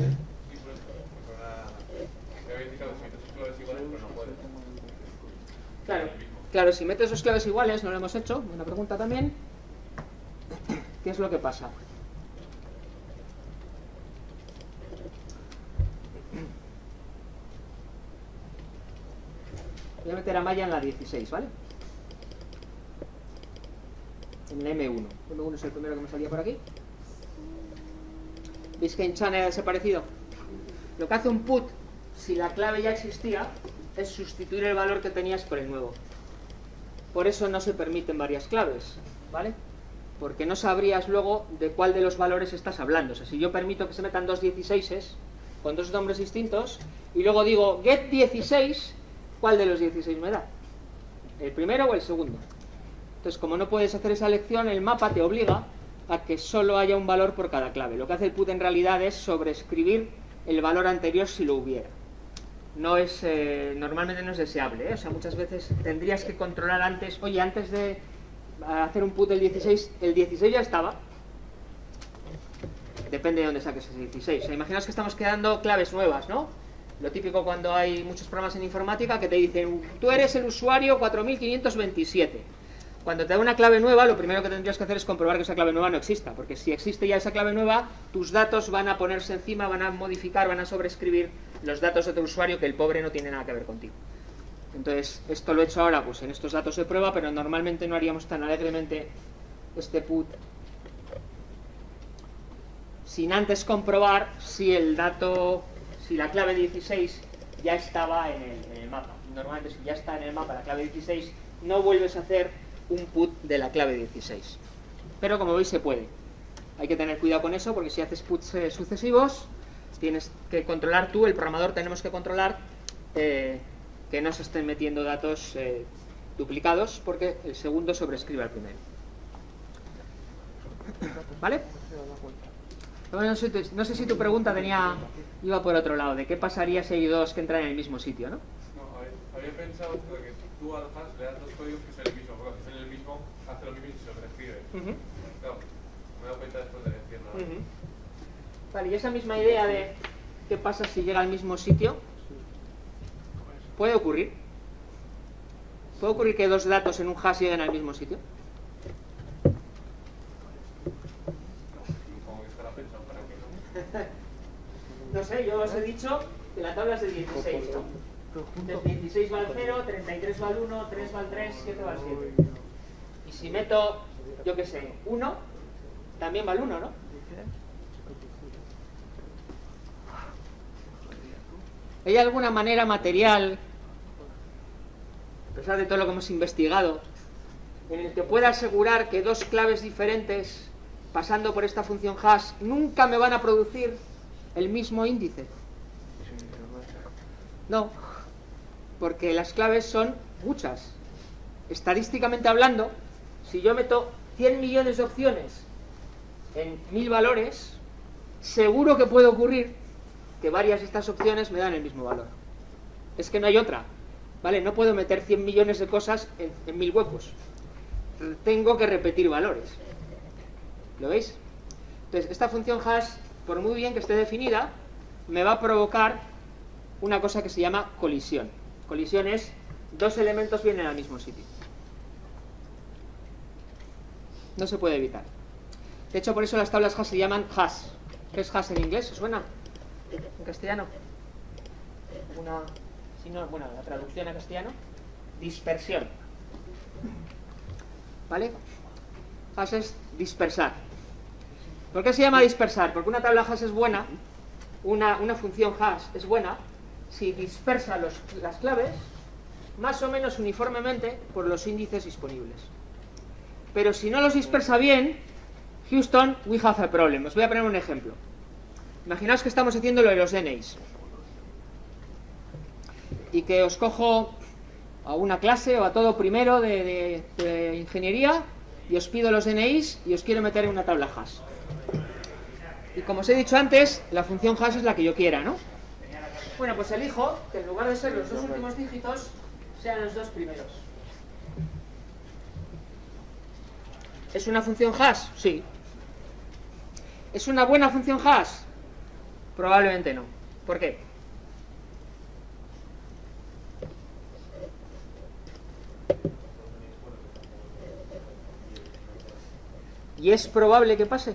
Claro, claro, si metes dos claves iguales, no lo hemos hecho, una pregunta también. ¿Qué es lo que pasa? Voy a meter a Maya en la dieciséis, ¿vale? En la eme uno. eme uno es el primero que me salía por aquí. ¿Veis que en Channel ha desaparecido? Lo que hace un put, si la clave ya existía, es sustituir el valor que tenías por el nuevo. Por eso no se permiten varias claves, ¿vale? Porque no sabrías luego de cuál de los valores estás hablando. O sea, si yo permito que se metan dos dieciséis con dos nombres distintos, y luego digo get dieciséis, ¿cuál de los dieciséis me da? ¿El primero o el segundo? Entonces, como no puedes hacer esa elección, el mapa te obliga a que solo haya un valor por cada clave. Lo que hace el put en realidad es sobreescribir el valor anterior si lo hubiera. No es, eh, normalmente no es deseable, ¿eh? O sea, muchas veces tendrías que controlar antes, oye, antes de hacer un put del dieciséis, el dieciséis ya estaba. Depende de dónde saques ese dieciséis. O sea, imaginaos que estamos creando claves nuevas, ¿no? Lo típico cuando hay muchos programas en informática que te dicen, tú eres el usuario cuatro mil quinientos veintisiete. Cuando te da una clave nueva, lo primero que tendrías que hacer es comprobar que esa clave nueva no exista, porque si existe ya esa clave nueva, tus datos van a ponerse encima, van a modificar, van a sobreescribir los datos de otro usuario que el pobre no tiene nada que ver contigo. Entonces, esto lo he hecho ahora pues en estos datos de prueba, pero normalmente no haríamos tan alegremente este put sin antes comprobar si el dato, si la clave dieciséis ya estaba en el, en el mapa. Normalmente si ya está en el mapa la clave dieciséis, no vuelves a hacer un put de la clave dieciséis. Pero como veis se puede. Hay que tener cuidado con eso, porque si haces puts eh, sucesivos, tienes que controlar tú, el programador tenemos que controlar eh, que no se estén metiendo datos eh, duplicados, porque el segundo sobrescribe al primero. ¿Vale? Bueno, no, sé, no sé si tu pregunta tenía iba por otro lado, de qué pasaría si hay dos que entran en el mismo sitio, ¿no? No, a ver, había pensado que tú al hash le das dos códigos que son el mismo, porque si son el mismo, hace lo mismo y se sobrescribe. Uh-huh. Claro, me he dado cuenta después de decirlo. Uh-huh. Vale, y esa misma idea de qué pasa si llega al mismo sitio, puede ocurrir. ¿Puede ocurrir que dos datos en un hash lleguen al mismo sitio? Supongo que estará pensado para que no. No sé, yo os he dicho que la tabla es de dieciséis, ¿no? Entonces dieciséis va al cero, treinta y tres va al uno, tres va al tres, siete va al siete. Y si meto, yo qué sé, uno, también va al uno, ¿no? ¿Hay alguna manera material, a pesar de todo lo que hemos investigado, en el que pueda asegurar que dos claves diferentes, pasando por esta función hash, nunca me van a producir el mismo índice? No, porque las claves son muchas. Estadísticamente hablando, si yo meto cien millones de opciones en mil valores, seguro que puede ocurrir que varias de estas opciones me dan el mismo valor. Es que no hay otra, ¿vale? No puedo meter cien millones de cosas en, en mil huecos. Tengo que repetir valores. ¿Lo veis? Entonces, esta función hash, por muy bien que esté definida, me va a provocar una cosa que se llama colisión. Colisión es dos elementos vienen al mismo sitio. No se puede evitar. De hecho, por eso las tablas hash se llaman hash. ¿Qué es hash en inglés? ¿Os suena? ¿En castellano? Una, si no, bueno, la traducción a castellano, dispersión. ¿Vale? Hash es dispersar. ¿Por qué se llama dispersar? Porque una tabla hash es buena, una, una función hash es buena si dispersa los, las claves más o menos uniformemente por los índices disponibles. Pero si no los dispersa bien, Houston, we have a problem. Os voy a poner un ejemplo. Imaginaos que estamos haciendo lo de los D N Is y que os cojo a una clase o a todo primero de, de, de ingeniería y os pido los D N Is y os quiero meter en una tabla hash. Y como os he dicho antes, la función hash es la que yo quiera, ¿no? Bueno, pues elijo que en lugar de ser los dos últimos dígitos, sean los dos primeros. ¿Es una función hash? Sí. ¿Es una buena función hash? Probablemente no. ¿Por qué? ¿Y es probable que pase?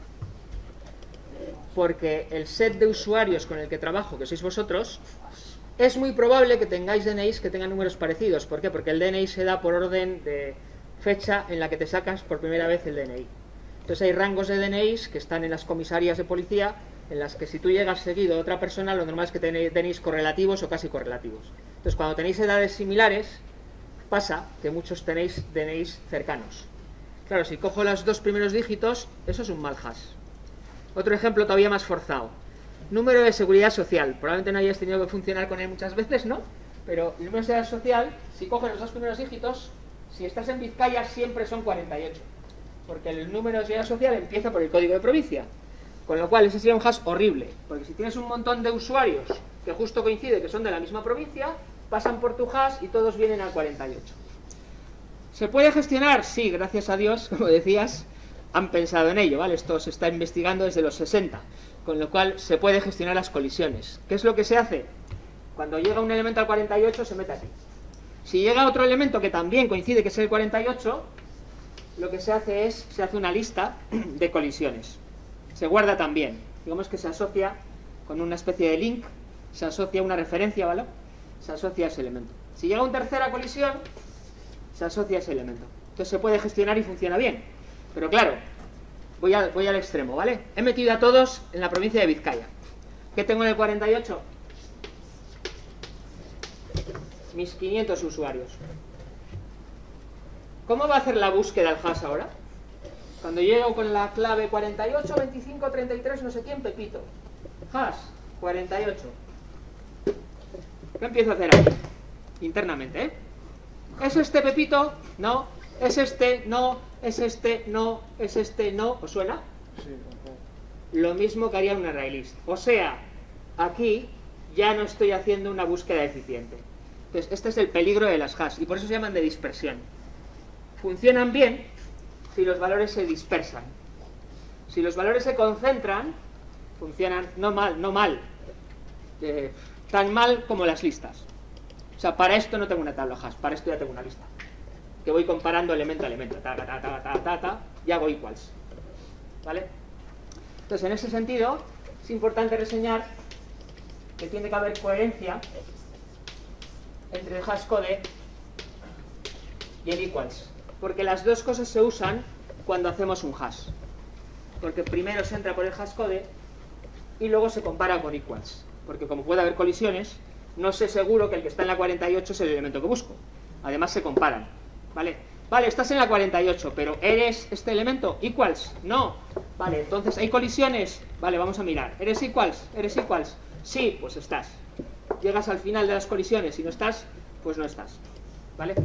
Porque el set de usuarios con el que trabajo, que sois vosotros, es muy probable que tengáis D N Is que tengan números parecidos. ¿Por qué? Porque el D N I se da por orden de fecha en la que te sacas por primera vez el D N I. Entonces hay rangos de D N Is que están en las comisarías de policía, en las que si tú llegas seguido de otra persona, lo normal es que tenéis D N Is correlativos o casi correlativos. Entonces cuando tenéis edades similares, pasa que muchos tenéis D N Is cercanos. Claro, si cojo los dos primeros dígitos, eso es un mal hash. Otro ejemplo todavía más forzado. Número de seguridad social. Probablemente no hayáis tenido que funcionar con él muchas veces, ¿no? Pero el número de seguridad social, si coges los dos primeros dígitos, si estás en Vizcaya siempre son cuarenta y ocho. Porque el número de seguridad social empieza por el código de provincia. Con lo cual ese sería un hash horrible. Porque si tienes un montón de usuarios que justo coincide que son de la misma provincia, pasan por tu hash y todos vienen al cuarenta y ocho. ¿Se puede gestionar? Sí, gracias a Dios, como decías, han pensado en ello, ¿vale? Esto se está investigando desde los sesenta, con lo cual se puede gestionar las colisiones. ¿Qué es lo que se hace? Cuando llega un elemento al cuarenta y ocho, se mete aquí. Si llega otro elemento que también coincide que es el cuarenta y ocho, lo que se hace es, se hace una lista de colisiones. Se guarda también. Digamos que se asocia con una especie de link, se asocia una referencia, ¿vale? Se asocia a ese elemento. Si llega una tercera colisión, se asocia a ese elemento. Entonces se puede gestionar y funciona bien. Pero claro, voy, a, voy al extremo, ¿vale? He metido a todos en la provincia de Vizcaya. ¿Qué tengo en el cuarenta y ocho? Mis quinientos usuarios. ¿Cómo va a hacer la búsqueda el hash ahora? Cuando llego con la clave cuarenta y ocho, veinticinco, treinta y tres, no sé quién, Pepito. Hash, cuarenta y ocho. ¿Qué empiezo a hacer aquí? Internamente, ¿eh? ¿Es este Pepito? No. ¿Es este? No. ¿Es este? No. ¿Es este? No. ¿Os suena? Sí. Lo mismo que haría un ArrayList. O sea, aquí ya no estoy haciendo una búsqueda eficiente. Entonces, este es el peligro de las hash y por eso se llaman de dispersión. Funcionan bien si los valores se dispersan. Si los valores se concentran, funcionan no mal, no mal. Eh, tan mal como las listas. O sea, para esto no tengo una tabla hash, para esto ya tengo una lista. Que voy comparando elemento a elemento, ta, ta, ta, ta, ta, ta, ta, y hago equals. ¿Vale? Entonces, en ese sentido, es importante reseñar que tiene que haber coherencia entre el hashcode y el equals. Porque las dos cosas se usan cuando hacemos un hash. Porque primero se entra por el hashcode y luego se compara con equals. Porque como puede haber colisiones, no sé seguro que el que está en la cuarenta y ocho es el elemento que busco. Además se comparan. ¿Vale? Vale, estás en la cuarenta y ocho, pero ¿eres este elemento? ¿Equals? No. Vale, entonces ¿hay colisiones? Vale, vamos a mirar. ¿Eres equals? ¿Eres equals? Sí, pues estás. Llegas al final de las colisiones y no estás, pues no estás. ¿Vale?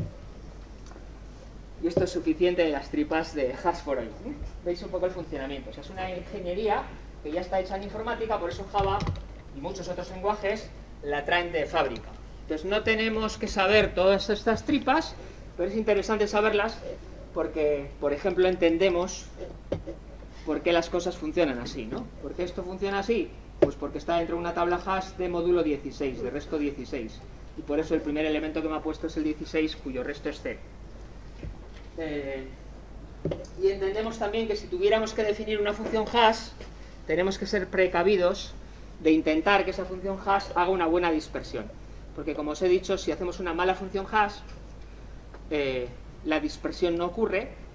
Y esto es suficiente de las tripas de hash por hoy. ¿Veis un poco el funcionamiento? O sea, es una ingeniería que ya está hecha en informática, por eso Java y muchos otros lenguajes la traen de fábrica. Entonces no tenemos que saber todas estas tripas, pero es interesante saberlas porque, por ejemplo, entendemos por qué las cosas funcionan así, ¿no? ¿Por qué esto funciona así? Pues porque está dentro de una tabla hash de módulo dieciséis, de resto dieciséis. Y por eso el primer elemento que me ha puesto es el dieciséis, cuyo resto es cero. Eh, y entendemos también que si tuviéramos que definir una función hash, tenemos que ser precavidos de intentar que esa función hash haga una buena dispersión. Porque como os he dicho, si hacemos una mala función hash, eh, la dispersión no ocurre,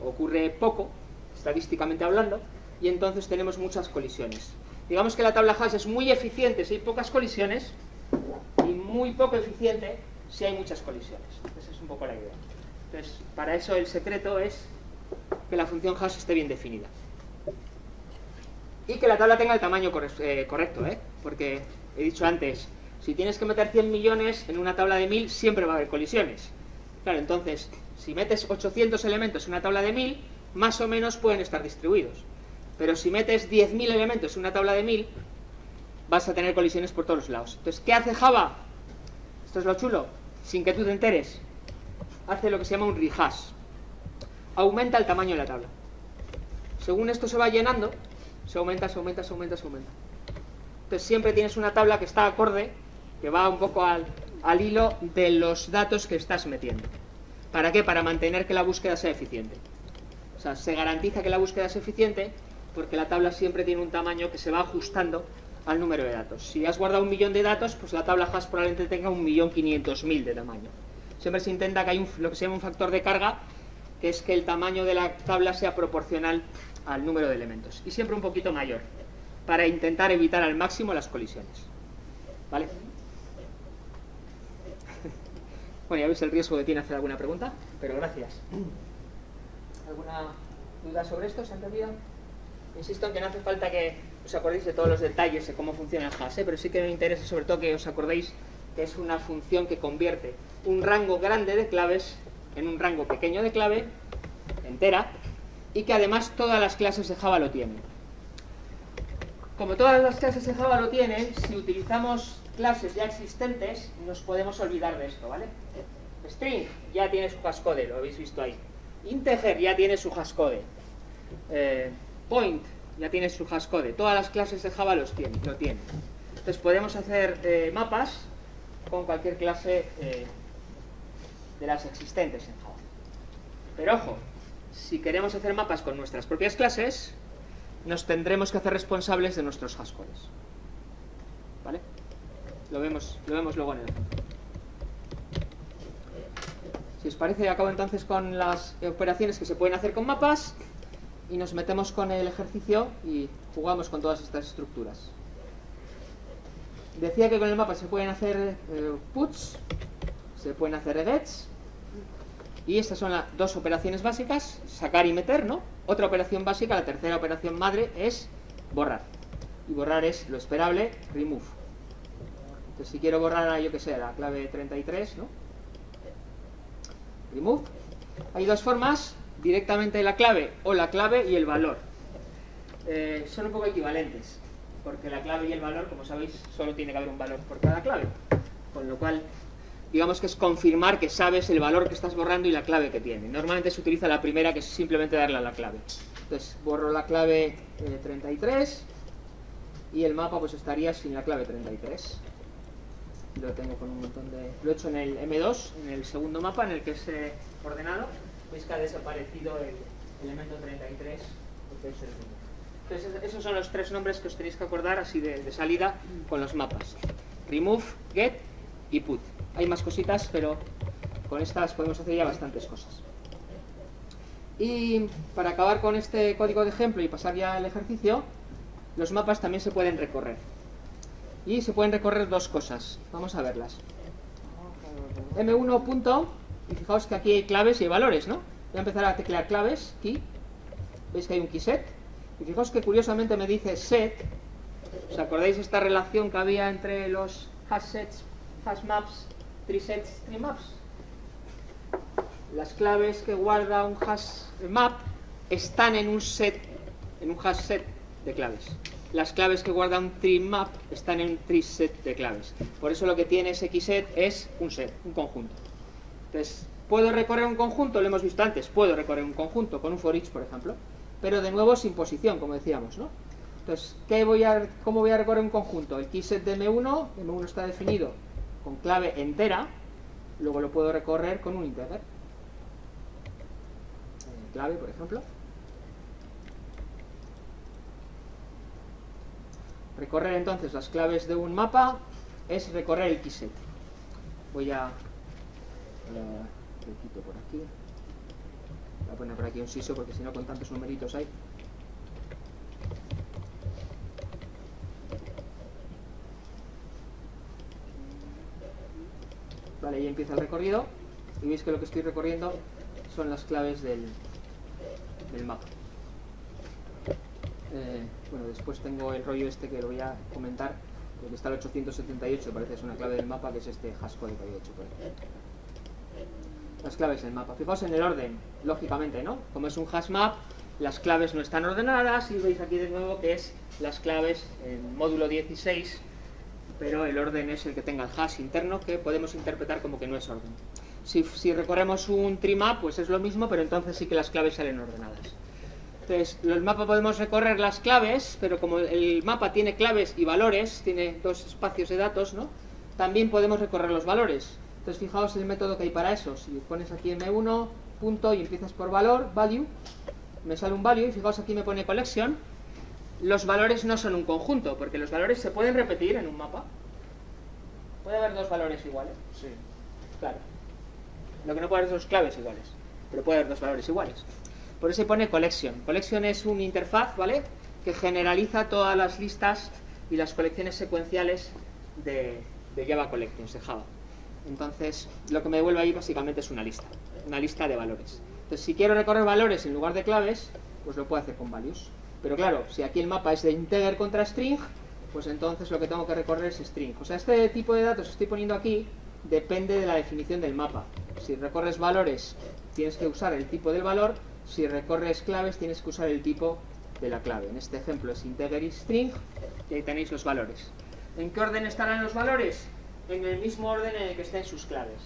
ocurre poco, estadísticamente hablando, y entonces tenemos muchas colisiones. Digamos que la tabla hash es muy eficiente si hay pocas colisiones y muy poco eficiente si hay muchas colisiones. Esa es un poco la idea. Entonces, para eso el secreto es que la función hash esté bien definida. Y que la tabla tenga el tamaño corre eh, correcto, ¿eh? Porque he dicho antes, si tienes que meter cien millones en una tabla de mil, siempre va a haber colisiones. Claro, entonces, si metes ochocientos elementos en una tabla de mil, más o menos pueden estar distribuidos. Pero si metes diez mil elementos en una tabla de mil, vas a tener colisiones por todos los lados. Entonces, ¿qué hace Java? Esto es lo chulo, sin que tú te enteres. Hace lo que se llama un rehash. Aumenta el tamaño de la tabla. Según esto se va llenando, se aumenta, se aumenta, se aumenta, se aumenta. Entonces siempre tienes una tabla que está acorde, que va un poco al, al hilo de los datos que estás metiendo. ¿Para qué? Para mantener que la búsqueda sea eficiente. O sea, se garantiza que la búsqueda es eficiente porque la tabla siempre tiene un tamaño que se va ajustando al número de datos. Si has guardado un millón de datos, pues la tabla hash probablemente tenga un millón quinientos mil de tamaño. Siempre se intenta que hay un, lo que se llama un factor de carga, que es que el tamaño de la tabla sea proporcional al número de elementos. Y siempre un poquito mayor, para intentar evitar al máximo las colisiones. ¿Vale? Bueno, ya veis el riesgo que tiene hacer alguna pregunta, pero gracias. ¿Alguna duda sobre esto? ¿Se ha entendido? Insisto en que no hace falta que os acordéis de todos los detalles de cómo funciona el hash, ¿eh? Pero sí que me interesa sobre todo que os acordéis que es una función que convierte un rango grande de claves en un rango pequeño de clave entera, y que además todas las clases de Java lo tienen. Como todas las clases de Java lo tienen, si utilizamos clases ya existentes, nos podemos olvidar de esto, ¿vale? String ya tiene su hashcode, lo habéis visto ahí. Integer ya tiene su hashcode. Eh, point ya tiene su hashcode. Todas las clases de Java los tienen, lo tienen. Entonces podemos hacer eh, mapas con cualquier clase eh, de las existentes en Java. Pero ojo, si queremos hacer mapas con nuestras propias clases, nos tendremos que hacer responsables de nuestros hashcodes. ¿Vale? Lo vemos, lo vemos luego en el ejemplo. Si os parece, acabo entonces con las operaciones que se pueden hacer con mapas y nos metemos con el ejercicio y jugamos con todas estas estructuras. Decía que con el mapa se pueden hacer eh, puts, se pueden hacer gets, y estas son las dos operaciones básicas, sacar y meter, ¿no? Otra operación básica, la tercera operación madre, es borrar. Y borrar es lo esperable, remove. Entonces si quiero borrar, yo que sé, la clave treinta y tres, ¿no? Remove. Hay dos formas, directamente la clave o la clave y el valor. Eh, son un poco equivalentes, porque la clave y el valor, como sabéis, solo tiene que haber un valor por cada clave. Con lo cual, digamos que es confirmar que sabes el valor que estás borrando y la clave que tiene. Normalmente se utiliza la primera, que es simplemente darle a la clave. Entonces borro la clave eh, treinta y tres y el mapa pues estaría sin la clave treinta y tres. Lo tengo con un montón de... Lo he hecho en el eme dos, en el segundo mapa, en el que es eh, ordenado. Veis que ha desaparecido el elemento treinta y tres, porque es el mismo. Entonces esos son los tres nombres que os tenéis que acordar así de, de salida con los mapas. Remove, get y put. Hay más cositas, pero con estas podemos hacer ya bastantes cosas. Y para acabar con este código de ejemplo y pasar ya al ejercicio, los mapas también se pueden recorrer. Y se pueden recorrer dos cosas. Vamos a verlas. eme uno punto, y fijaos que aquí hay claves y hay valores, ¿no? Voy a empezar a teclear claves, key. Veis que hay un key set. Y fijaos que curiosamente me dice set. ¿Os acordáis esta relación que había entre los hash sets, hash maps, tree sets, tree maps? Las claves que guarda un hash map están en un set, en un hash set de claves. Las claves que guarda un tree map están en un tree set de claves. Por eso lo que tiene ese key set es un set, un conjunto. Entonces, ¿puedo recorrer un conjunto? Lo hemos visto antes. Puedo recorrer un conjunto con un for each, por ejemplo. Pero de nuevo sin posición, como decíamos, ¿no? Entonces, ¿qué voy a, ¿cómo voy a recorrer un conjunto? El key set de eme uno, eme uno está definido con clave entera. Luego lo puedo recorrer con un integer. Eh, clave, por ejemplo. Recorrer entonces las claves de un mapa es recorrer el key set. Voy a... Eh, lo quito por aquí. Voy a poner por aquí un siso porque si no con tantos numeritos hay. Vale, y empieza el recorrido y veis que lo que estoy recorriendo son las claves del, del mapa. Eh, bueno, después tengo el rollo este que lo voy a comentar, porque está el ochocientos setenta y ocho, parece que es una clave del mapa, que es este hashcode que había hecho por ahí. Las claves del mapa. Fijaos en el orden, lógicamente, ¿no? Como es un hash map, las claves no están ordenadas y veis aquí de nuevo que es las claves en módulo dieciséis, pero el orden es el que tenga el hash interno, que podemos interpretar como que no es orden. Si, si recorremos un tree map, pues es lo mismo, pero entonces sí que las claves salen ordenadas. Entonces, el mapa podemos recorrer las claves, pero como el mapa tiene claves y valores, tiene dos espacios de datos, ¿no? También podemos recorrer los valores. Entonces, fijaos el método que hay para eso. Si pones aquí eme uno, punto, y empiezas por valor, value, me sale un value, y fijaos aquí me pone collection. Los valores no son un conjunto, porque los valores se pueden repetir en un mapa. ¿Puede haber dos valores iguales? Sí. Claro. Lo que no puede haber es dos claves iguales, pero puede haber dos valores iguales. Por eso se pone collection. Collection es una interfaz, ¿vale?, que generaliza todas las listas y las colecciones secuenciales de, de Java Collections, de Java. Entonces, lo que me devuelve ahí básicamente es una lista, una lista de valores. Entonces, si quiero recorrer valores en lugar de claves, pues lo puedo hacer con values. Pero claro, si aquí el mapa es de integer contra string, pues entonces lo que tengo que recorrer es string. O sea, este tipo de datos que estoy poniendo aquí depende de la definición del mapa. Si recorres valores, tienes que usar el tipo del valor. Si recorres claves, tienes que usar el tipo de la clave. En este ejemplo es integer y string, y ahí tenéis los valores. ¿En qué orden estarán los valores? En el mismo orden en el que estén sus claves.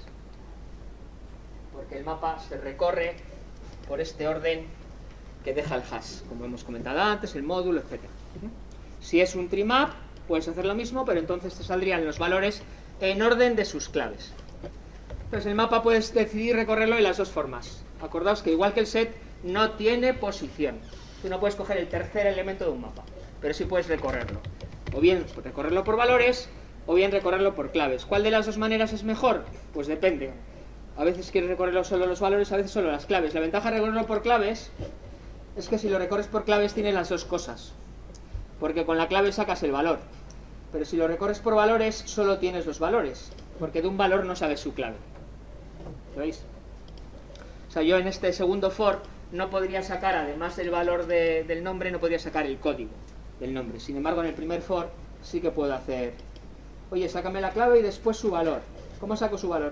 Porque el mapa se recorre por este orden que deja el hash, como hemos comentado antes, el módulo, etcétera. Si es un tree map, puedes hacer lo mismo, pero entonces te saldrían los valores en orden de sus claves. Entonces el mapa puedes decidir recorrerlo de las dos formas. Acordaos que igual que el set, no tiene posición. Tú no puedes coger el tercer elemento de un mapa, pero sí puedes recorrerlo. O bien recorrerlo por valores, o bien recorrerlo por claves. ¿Cuál de las dos maneras es mejor? Pues depende. A veces quieres recorrerlo solo los valores, a veces solo las claves. La ventaja de recorrerlo por claves es que si lo recorres por claves tiene las dos cosas. Porque con la clave sacas el valor. Pero si lo recorres por valores, solo tienes los valores. Porque de un valor no sabes su clave. ¿Lo veis? O sea, yo en este segundo for no podría sacar, además del valor de, del nombre, no podría sacar el código del nombre. Sin embargo, en el primer for sí que puedo hacer, oye, sácame la clave y después su valor. ¿Cómo saco su valor?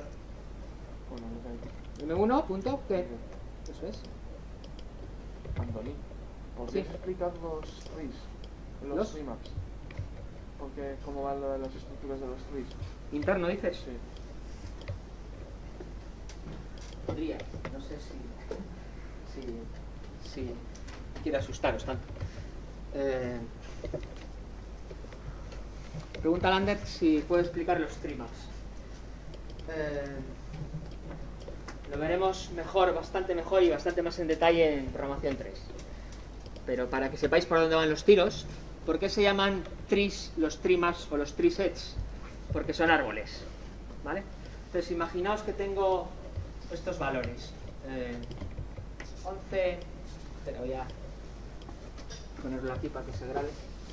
eme uno, punto, ¿qué? Eso es. Antoni, ¿podrías sí. explicar los trees? Los, ¿Los? tree maps. Porque, ¿cómo van lo de las estructuras de los trees? ¿Interno dices? Sí. Podría, no sé si, si, si quiere asustaros tanto. Eh, pregunta Lander si puede explicar los tree maps. Eh, lo veremos mejor, bastante mejor y bastante más en detalle en programación tres. Pero para que sepáis por dónde van los tiros, ¿por qué se llaman trees los tree maps o los tree sets? Porque son árboles, ¿vale? Entonces imaginaos que tengo estos valores. Eh, once... Espera, voy a ponerlo aquí para que se grabe.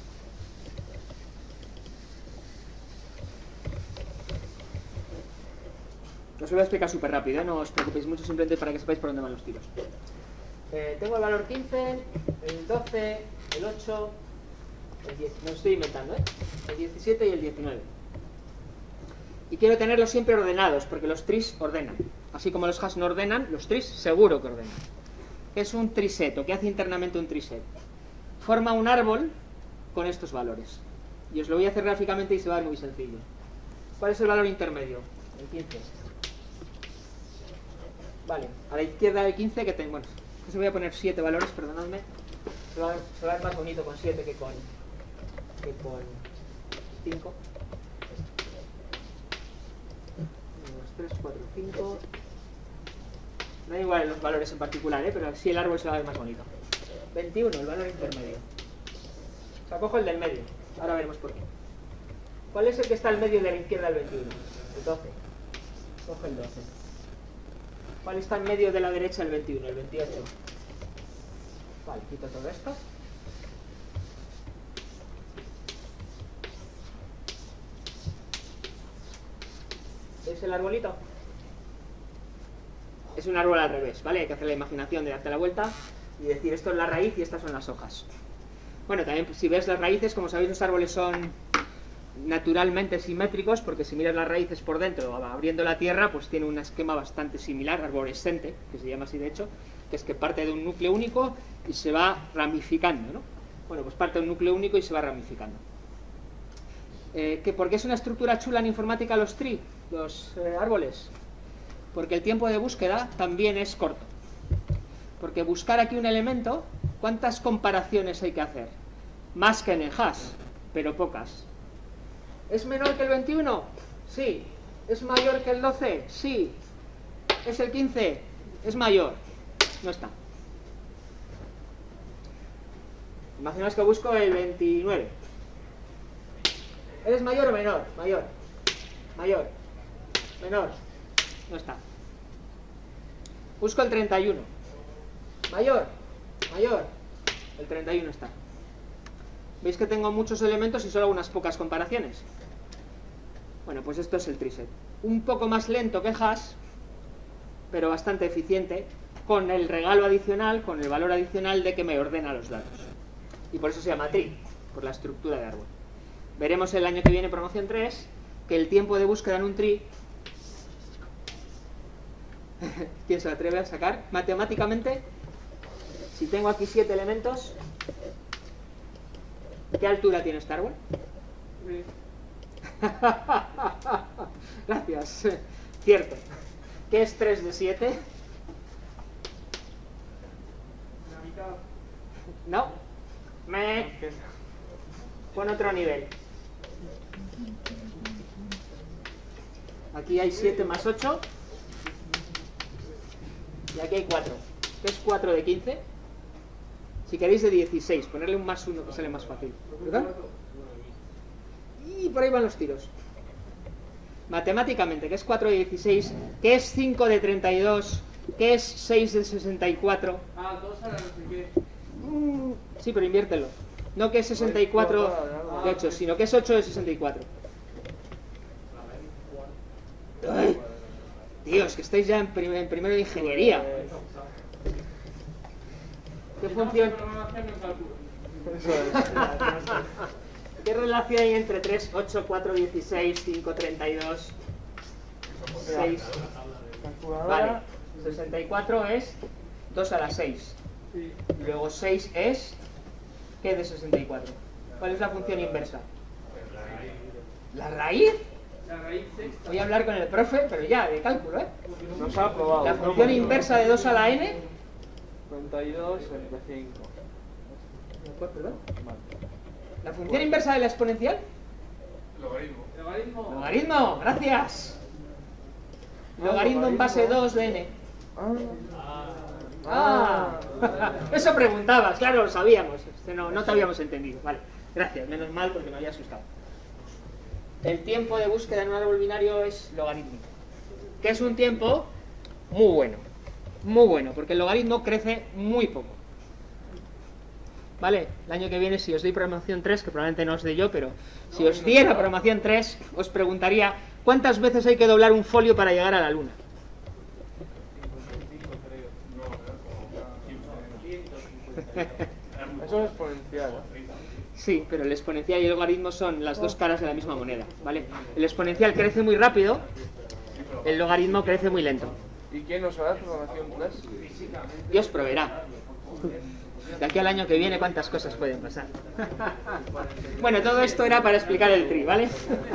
Os lo voy a explicar súper rápido, ¿eh? No os preocupéis mucho, simplemente para que sepáis por dónde van los tiros. Eh, tengo el valor quince, el doce, el ocho, el diez, me lo estoy inventando, ¿eh? El diecisiete y el diecinueve. Y quiero tenerlos siempre ordenados, porque los trees ordenan. Así como los hash no ordenan, los trees seguro que ordenan. ¿Qué es un tree set o qué hace internamente un tree set? Forma un árbol con estos valores. Y os lo voy a hacer gráficamente y se va a ver muy sencillo. ¿Cuál es el valor intermedio? El quince. Vale, a la izquierda del quince que tengo... Bueno, se voy a poner siete valores, perdonadme. Se va a ver, se va a ver más bonito con siete que con, que con cinco. uno, dos, tres, cuatro, cinco... No da igual los valores en particular, ¿eh? Pero sí el árbol se va a ver más bonito. veintiuno, el valor intermedio. O sea, cojo el del medio. Ahora veremos por qué. ¿Cuál es el que está al medio de la izquierda del veintiuno? El doce. Cojo el doce. ¿Cuál está en medio de la derecha el veintiuno? El veintiocho. Vale, quito todo esto. ¿Veis el arbolito? Es un árbol al revés, ¿vale? Hay que hacer la imaginación de darte la vuelta y decir esto es la raíz y estas son las hojas. Bueno, también si ves las raíces, como sabéis, los árboles son naturalmente simétricos, porque si miras las raíces por dentro, abriendo la tierra, pues tiene un esquema bastante similar, arborescente, que se llama así de hecho, que es que parte de un núcleo único y se va ramificando, ¿no? Bueno, pues parte de un núcleo único y se va ramificando. Eh, ¿que ¿Por qué es una estructura chula en informática los tree, los eh, árboles? Porque el tiempo de búsqueda también es corto. Porque buscar aquí un elemento, ¿cuántas comparaciones hay que hacer? Más que en el hash, pero pocas. ¿Es menor que el veintiuno? Sí. ¿Es mayor que el doce? Sí. ¿Es el quince? Es mayor. No está. Imaginaos que busco el veintinueve. ¿Eres mayor o menor? Mayor. Mayor. Menor. No está. Busco el treinta y uno. Mayor. Mayor. El treinta y uno está. ¿Veis que tengo muchos elementos y solo unas pocas comparaciones? Bueno, pues esto es el triset. Un poco más lento que hash, pero bastante eficiente, con el regalo adicional, con el valor adicional de que me ordena los datos. Y por eso se llama tree, por la estructura de árbol. Veremos el año que viene, promoción tres, que el tiempo de búsqueda en un tree, ¿quién se atreve a sacar? Matemáticamente, si tengo aquí siete elementos, ¿qué altura tiene este árbol? Gracias. Cierto. ¿Qué es tres de siete? No. Me... Pon otro nivel. Aquí hay siete más ocho. Y aquí hay cuatro. ¿Qué es cuatro de quince? Si queréis de dieciséis, ponerle un más uno que sale más fácil. ¿Verdad? Y por ahí van los tiros. Matemáticamente, ¿qué es cuatro de dieciséis? ¿Qué es cinco de treinta y dos? ¿Qué es seis de sesenta y cuatro? Ah, dos a la no sé qué. Mm, sí, pero inviértelo. No que es sesenta y cuatro de ocho, sino que es ocho de sesenta y cuatro. Ay, Dios, que estáis ya en, prim en primero de ingeniería. ¿Qué función? ¿Qué relación hay entre tres, ocho, cuatro, dieciséis, cinco, treinta y dos, seis? Vale, sesenta y cuatro es dos a la seis. Y luego seis es... ¿qué de sesenta y cuatro? ¿Cuál es la función inversa? ¿La raíz? Voy a hablar con el profe, pero ya, de cálculo, ¿eh? Nos ha aprobado. La función inversa de dos a la n... cuarenta y dos entre cinco. ¿Perdón? ¿La función inversa de la exponencial? Logaritmo. Logaritmo. Logaritmo, gracias. Logaritmo en base dos de n. Ah, eso preguntabas, claro, lo sabíamos. No, no te habíamos entendido. Vale, gracias, menos mal porque me había asustado. El tiempo de búsqueda en un árbol binario es logarítmico, que es un tiempo muy bueno, muy bueno, porque el logaritmo crece muy poco. Vale, el año que viene, si os doy programación tres, que probablemente no os dé yo, pero si os diera programación tres, os preguntaría ¿cuántas veces hay que doblar un folio para llegar a la luna? Eso es exponencial. Sí, pero el exponencial y el logaritmo son las dos caras de la misma moneda, ¿vale? El exponencial crece muy rápido, el logaritmo crece muy lento. ¿Y quién nos hará programación tres? Dios proveerá. De aquí al año que viene, ¿cuántas cosas pueden pasar? Bueno, todo esto era para explicar el tri, ¿vale?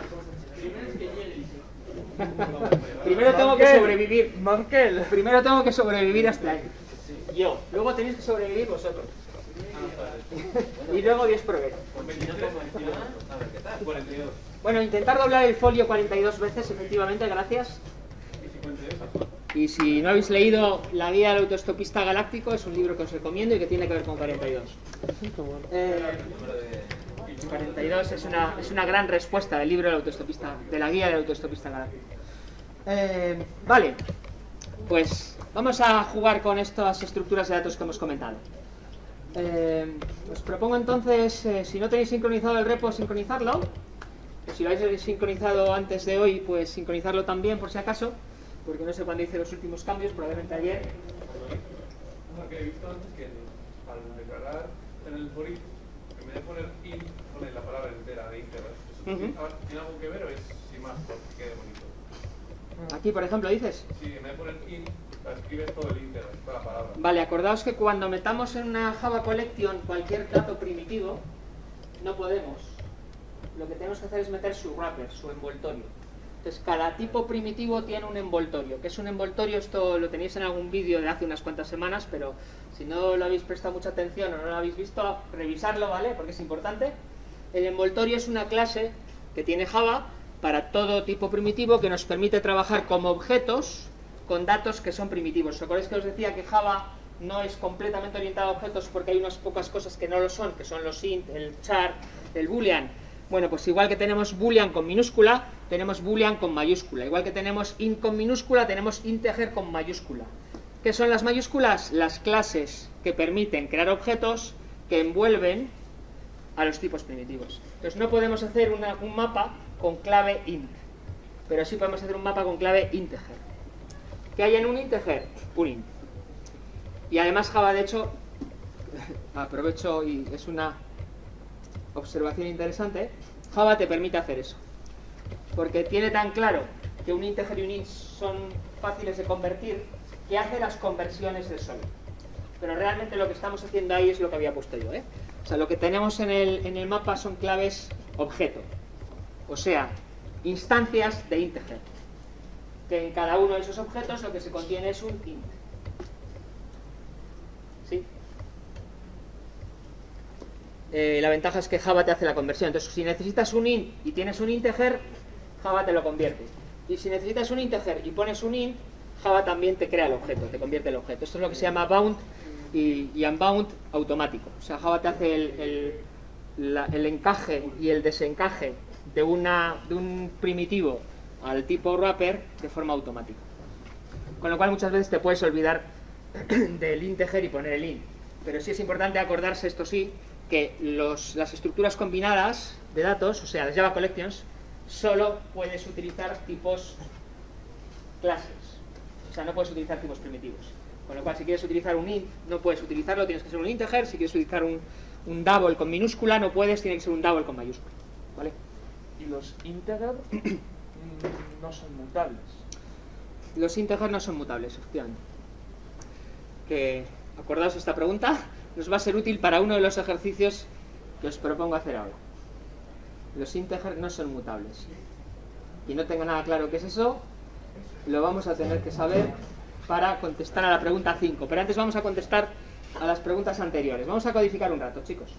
Primero tengo que sobrevivir. Markel. Primero tengo que sobrevivir hasta ahí. Yo. Luego tenéis que sobrevivir vosotros. Y luego Dios provee. Bueno, intentar doblar el folio cuarenta y dos veces, efectivamente, gracias. Y si no habéis leído La guía del autoestopista galáctico, es un libro que os recomiendo y que tiene que ver con cuarenta y dos. Eh, cuarenta y dos es una, es una gran respuesta del libro del autoestopista, de la guía del autoestopista galáctico. Eh, vale, pues Vamos a jugar con estas estructuras de datos que hemos comentado. Eh, os propongo entonces, eh, si no tenéis sincronizado el repo, sincronizarlo. O si lo habéis sincronizado antes de hoy, pues sincronizarlo también por si acaso, porque no sé cuándo hice los últimos cambios, probablemente ayer. Lo que he visto antes que al declarar en el for each, en vez de poner int, pone la palabra entera de íntegras. ¿Eso uh-huh. tiene algo que ver o es sin más, porque quede bonito? Aquí, por ejemplo, dices. Sí, en vez de poner int, escribes todo el íntegro, toda la palabra. Vale, acordaos que cuando metamos en una Java Collection cualquier dato primitivo, no podemos. Lo que tenemos que hacer es meter su wrapper, su envoltorio. Entonces, cada tipo primitivo tiene un envoltorio. ¿Qué es un envoltorio? Esto lo tenéis en algún vídeo de hace unas cuantas semanas, pero si no lo habéis prestado mucha atención o no lo habéis visto, revisarlo, ¿vale? Porque es importante. El envoltorio es una clase que tiene Java para todo tipo primitivo que nos permite trabajar como objetos con datos que son primitivos. ¿Os acordáis que os decía que Java no es completamente orientado a objetos porque hay unas pocas cosas que no lo son, que son los int, el char, el boolean? Bueno, pues igual que tenemos boolean con minúscula, tenemos boolean con mayúscula. Igual que tenemos int con minúscula, tenemos integer con mayúscula. ¿Qué son las mayúsculas? Las clases que permiten crear objetos que envuelven a los tipos primitivos. Entonces no podemos hacer una, un mapa con clave int, pero sí podemos hacer un mapa con clave integer. ¿Qué hay en un integer? Un int. Y además Java, de hecho, aprovecho y es una observación interesante, Java te permite hacer eso. Porque tiene tan claro que un integer y un int son fáciles de convertir, que hace las conversiones de solo. Pero realmente lo que estamos haciendo ahí es lo que había puesto yo, ¿eh? O sea, lo que tenemos en el, en el mapa son claves objeto. O sea, instancias de integer. Que en cada uno de esos objetos lo que se contiene es un int. ¿Sí? Eh, la ventaja es que Java te hace la conversión. Entonces, si necesitas un int y tienes un integer, Java te lo convierte. Y si necesitas un integer y pones un int, Java también te crea el objeto, te convierte el objeto. Esto es lo que se llama bound y, y unbound automático. O sea, Java te hace el, el, la, el encaje y el desencaje de, una, de un primitivo al tipo wrapper de forma automática. Con lo cual muchas veces te puedes olvidar del integer y poner el int. Pero sí es importante acordarse, esto sí, que los, las estructuras combinadas de datos, o sea, las Java Collections, solo puedes utilizar tipos clases. O sea, no puedes utilizar tipos primitivos. Con lo cual, si quieres utilizar un int, no puedes utilizarlo, tienes que ser un integer. Si quieres utilizar un, un double con minúscula, no puedes, tiene que ser un double con mayúscula. ¿Vale? Y los integer no son mutables. Los integers no son mutables, efectivamente. Que, acordaos esta pregunta, nos va a ser útil para uno de los ejercicios que os propongo hacer ahora. Los integers no son mutables. Y no tengo nada claro qué es eso, lo vamos a tener que saber para contestar a la pregunta cinco. Pero antes vamos a contestar a las preguntas anteriores. Vamos a codificar un rato, chicos.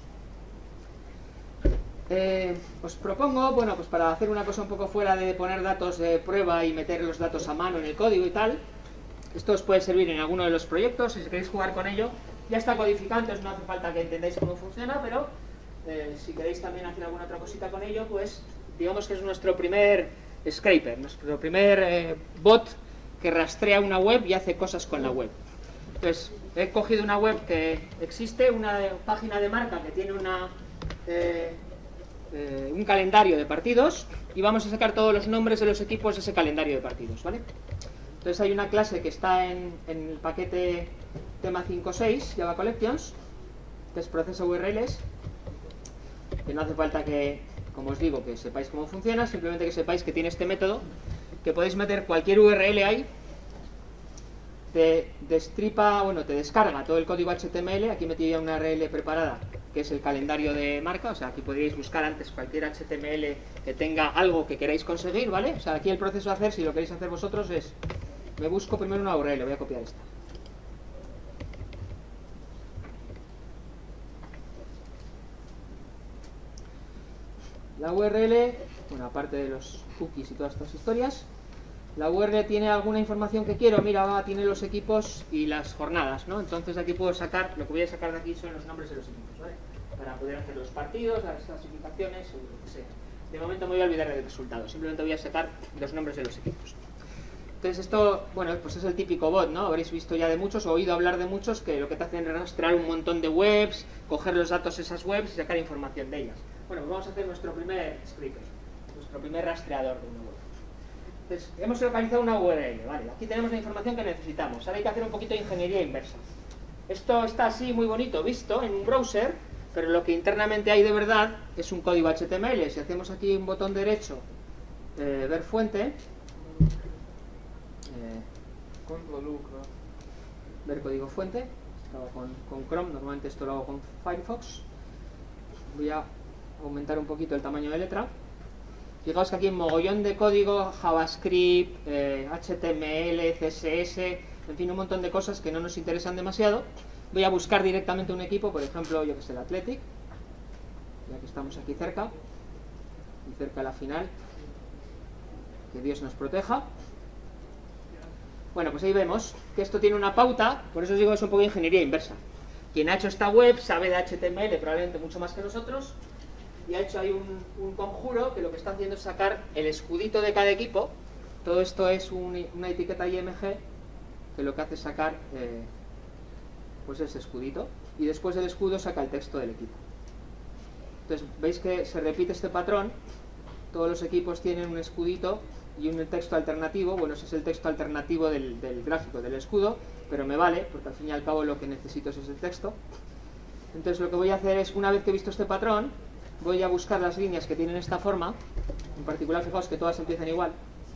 Eh, os propongo, bueno, pues para hacer una cosa un poco fuera de poner datos de prueba y meter los datos a mano en el código y tal, esto os puede servir en alguno de los proyectos, si queréis jugar con ello. Ya está codificado, entonces no hace falta que entendáis cómo funciona, pero eh, si queréis también hacer alguna otra cosita con ello, pues digamos que es nuestro primer scraper, nuestro primer eh, bot que rastrea una web y hace cosas con la web. Entonces, he cogido una web que existe, una página de marca que tiene una... Eh, Eh, un calendario de partidos y vamos a sacar todos los nombres de los equipos de ese calendario de partidos, ¿vale? Entonces hay una clase que está en, en el paquete tema cinco punto seis, Java Collections, que es proceso U R Ls, que no hace falta que, como os digo, que sepáis cómo funciona, simplemente que sepáis que tiene este método, que podéis meter cualquier U R L ahí, te destripa, bueno, te descarga todo el código H T M L, aquí metí ya una U R L preparada, que es el calendario de marca, o sea, aquí podríais buscar antes cualquier H T M L que tenga algo que queráis conseguir, ¿vale? O sea, aquí el proceso a hacer, si lo queréis hacer vosotros, es, me busco primero una U R L, voy a copiar esta. La U R L, bueno, aparte de los cookies y todas estas historias, la U R L tiene alguna información que quiero, mira, va, tiene los equipos y las jornadas, ¿no? Entonces aquí puedo sacar, lo que voy a sacar de aquí son los nombres de los equipos, ¿vale? Para poder hacer los partidos, las clasificaciones o lo que sea. De momento me voy a olvidar del resultado, simplemente voy a sacar los nombres de los equipos. Entonces esto, bueno, pues es el típico bot, ¿no? Habréis visto ya de muchos o oído hablar de muchos que lo que te hacen es rastrear un montón de webs, coger los datos de esas webs y sacar información de ellas. Bueno, pues vamos a hacer nuestro primer scraper, nuestro primer rastreador de una web. Entonces, hemos localizado una U R L, ¿vale? Aquí tenemos la información que necesitamos. Ahora hay que hacer un poquito de ingeniería inversa. Esto está así muy bonito visto en un browser, pero lo que internamente hay de verdad es un código H T M L. Si hacemos aquí un botón derecho, eh, ver fuente, Eh, Control U, creo. ver código fuente, estaba con, con Chrome, normalmente esto lo hago con Firefox. Voy a aumentar un poquito el tamaño de letra. Fijaos que aquí hay un mogollón de código, JavaScript, eh, H T M L, C S S, en fin, un montón de cosas que no nos interesan demasiado. Voy a buscar directamente un equipo, por ejemplo, yo que sé, el Athletic, ya que estamos aquí cerca, y cerca de la final, que Dios nos proteja. Bueno, pues ahí vemos que esto tiene una pauta, por eso os digo que es un poco de ingeniería inversa. Quien ha hecho esta web sabe de H T M L probablemente mucho más que nosotros, y ha hecho ahí un, un conjuro que lo que está haciendo es sacar el escudito de cada equipo. Todo esto es un, una etiqueta I M G que lo que hace es sacar eh, pues ese escudito, y después del escudo saca el texto del equipo. Entonces veis que se repite este patrón, todos los equipos tienen un escudito y un texto alternativo. Bueno, ese es el texto alternativo del, del gráfico, del escudo, pero me vale, porque al fin y al cabo lo que necesito es ese texto. Entonces lo que voy a hacer es, una vez que he visto este patrón, voy a buscar las líneas que tienen esta forma. En particular, fijaos que todas empiezan igual.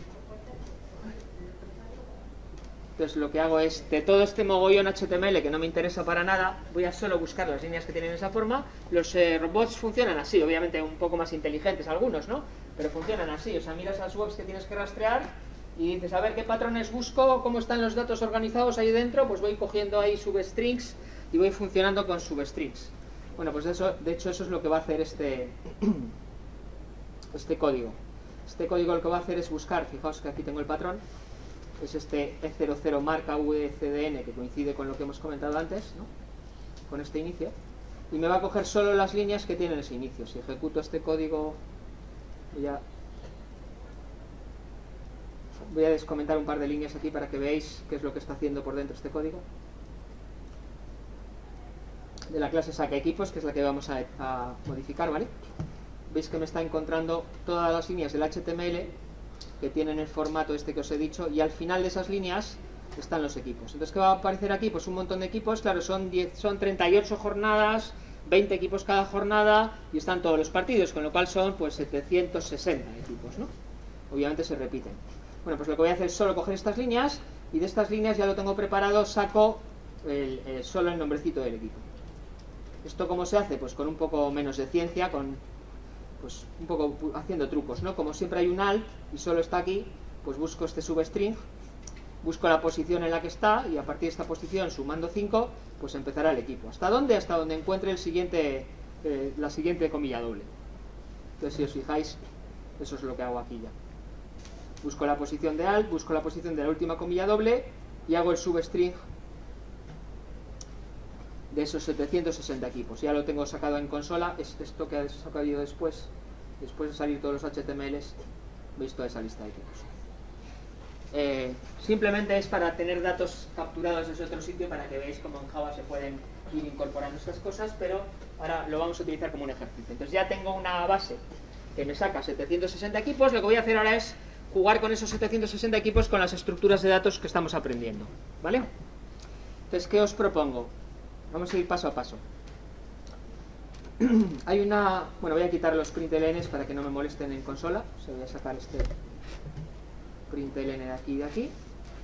Entonces lo que hago es, de todo este mogollón H T M L que no me interesa para nada, voy a solo buscar las líneas que tienen esa forma. Los eh, robots funcionan así, obviamente un poco más inteligentes algunos, ¿no? Pero funcionan así, o sea, miras las webs que tienes que rastrear y dices, a ver qué patrones busco, cómo están los datos organizados ahí dentro, pues voy cogiendo ahí substrings y voy funcionando con substrings. Bueno, pues de, eso, de hecho eso es lo que va a hacer este, este código. Este código lo que va a hacer es buscar, fijaos que aquí tengo el patrón, es este E cero cero marca V C D N que coincide con lo que hemos comentado antes, ¿no? Con este inicio, y me va a coger solo las líneas que tienen ese inicio. Si ejecuto este código, voy a, voy a descomentar un par de líneas aquí para que veáis qué es lo que está haciendo por dentro este código. De la clase saca equipos, que es la que vamos a, a modificar, ¿vale? Veis que me está encontrando todas las líneas del H T M L que tienen el formato este que os he dicho, y al final de esas líneas están los equipos. Entonces, ¿qué va a aparecer aquí? Pues un montón de equipos, claro, son, diez, son treinta y ocho jornadas, veinte equipos cada jornada, y están todos los partidos, con lo cual son pues setecientos sesenta equipos, ¿no? Obviamente se repiten. Bueno, pues lo que voy a hacer es solo coger estas líneas, y de estas líneas ya lo tengo preparado, saco el, el, solo el nombrecito del equipo. ¿Esto cómo se hace? Pues con un poco menos de ciencia, con pues un poco haciendo trucos, ¿no? Como siempre hay un alt y solo está aquí, pues busco este substring, busco la posición en la que está, y a partir de esta posición, sumando cinco, pues empezará el equipo. ¿Hasta dónde? Hasta donde encuentre el siguiente, eh, la siguiente comilla doble. Entonces, si os fijáis, eso es lo que hago aquí ya. Busco la posición de alt, busco la posición de la última comilla doble y hago el substring de esos setecientos sesenta equipos. Ya lo tengo sacado en consola. Es esto que he sacado yo después, después de salir todos los H T M Ls, veis toda esa lista de equipos. Eh, simplemente es para tener datos capturados desde otro sitio, para que veáis cómo en Java se pueden ir incorporando estas cosas, pero ahora lo vamos a utilizar como un ejercicio. Entonces ya tengo una base que me saca setecientos sesenta equipos. Lo que voy a hacer ahora es jugar con esos setecientos sesenta equipos con las estructuras de datos que estamos aprendiendo, ¿vale? Entonces, ¿qué os propongo? Vamos a ir paso a paso. Hay una... Bueno, voy a quitar los printlns para que no me molesten en consola. O sea, voy a sacar este println de aquí y de aquí.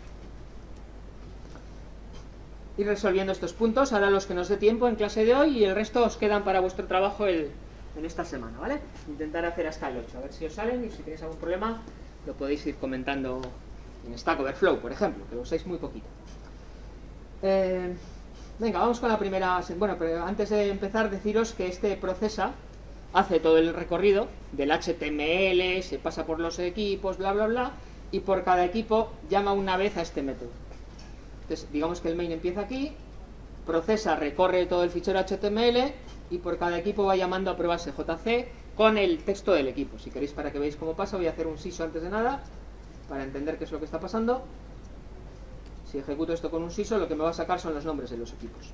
Ir resolviendo estos puntos, ahora los que nos dé tiempo en clase de hoy, y el resto os quedan para vuestro trabajo el, en esta semana, ¿vale? Intentar hacer hasta el ocho, a ver si os salen, y si tenéis algún problema lo podéis ir comentando en Stack Overflow, por ejemplo, que lo usáis muy poquito. Eh... Venga, vamos con la primera... Bueno, pero antes de empezar, deciros que este procesa, hace todo el recorrido del H T M L, se pasa por los equipos, bla, bla, bla, y por cada equipo llama una vez a este método. Entonces, digamos que el main empieza aquí, procesa, recorre todo el fichero H T M L, y por cada equipo va llamando a pruebas S J C con el texto del equipo. Si queréis, para que veáis cómo pasa, voy a hacer un siso antes de nada. para entender qué es lo que está pasando. Si ejecuto esto con un siso, lo que me va a sacar son los nombres de los equipos.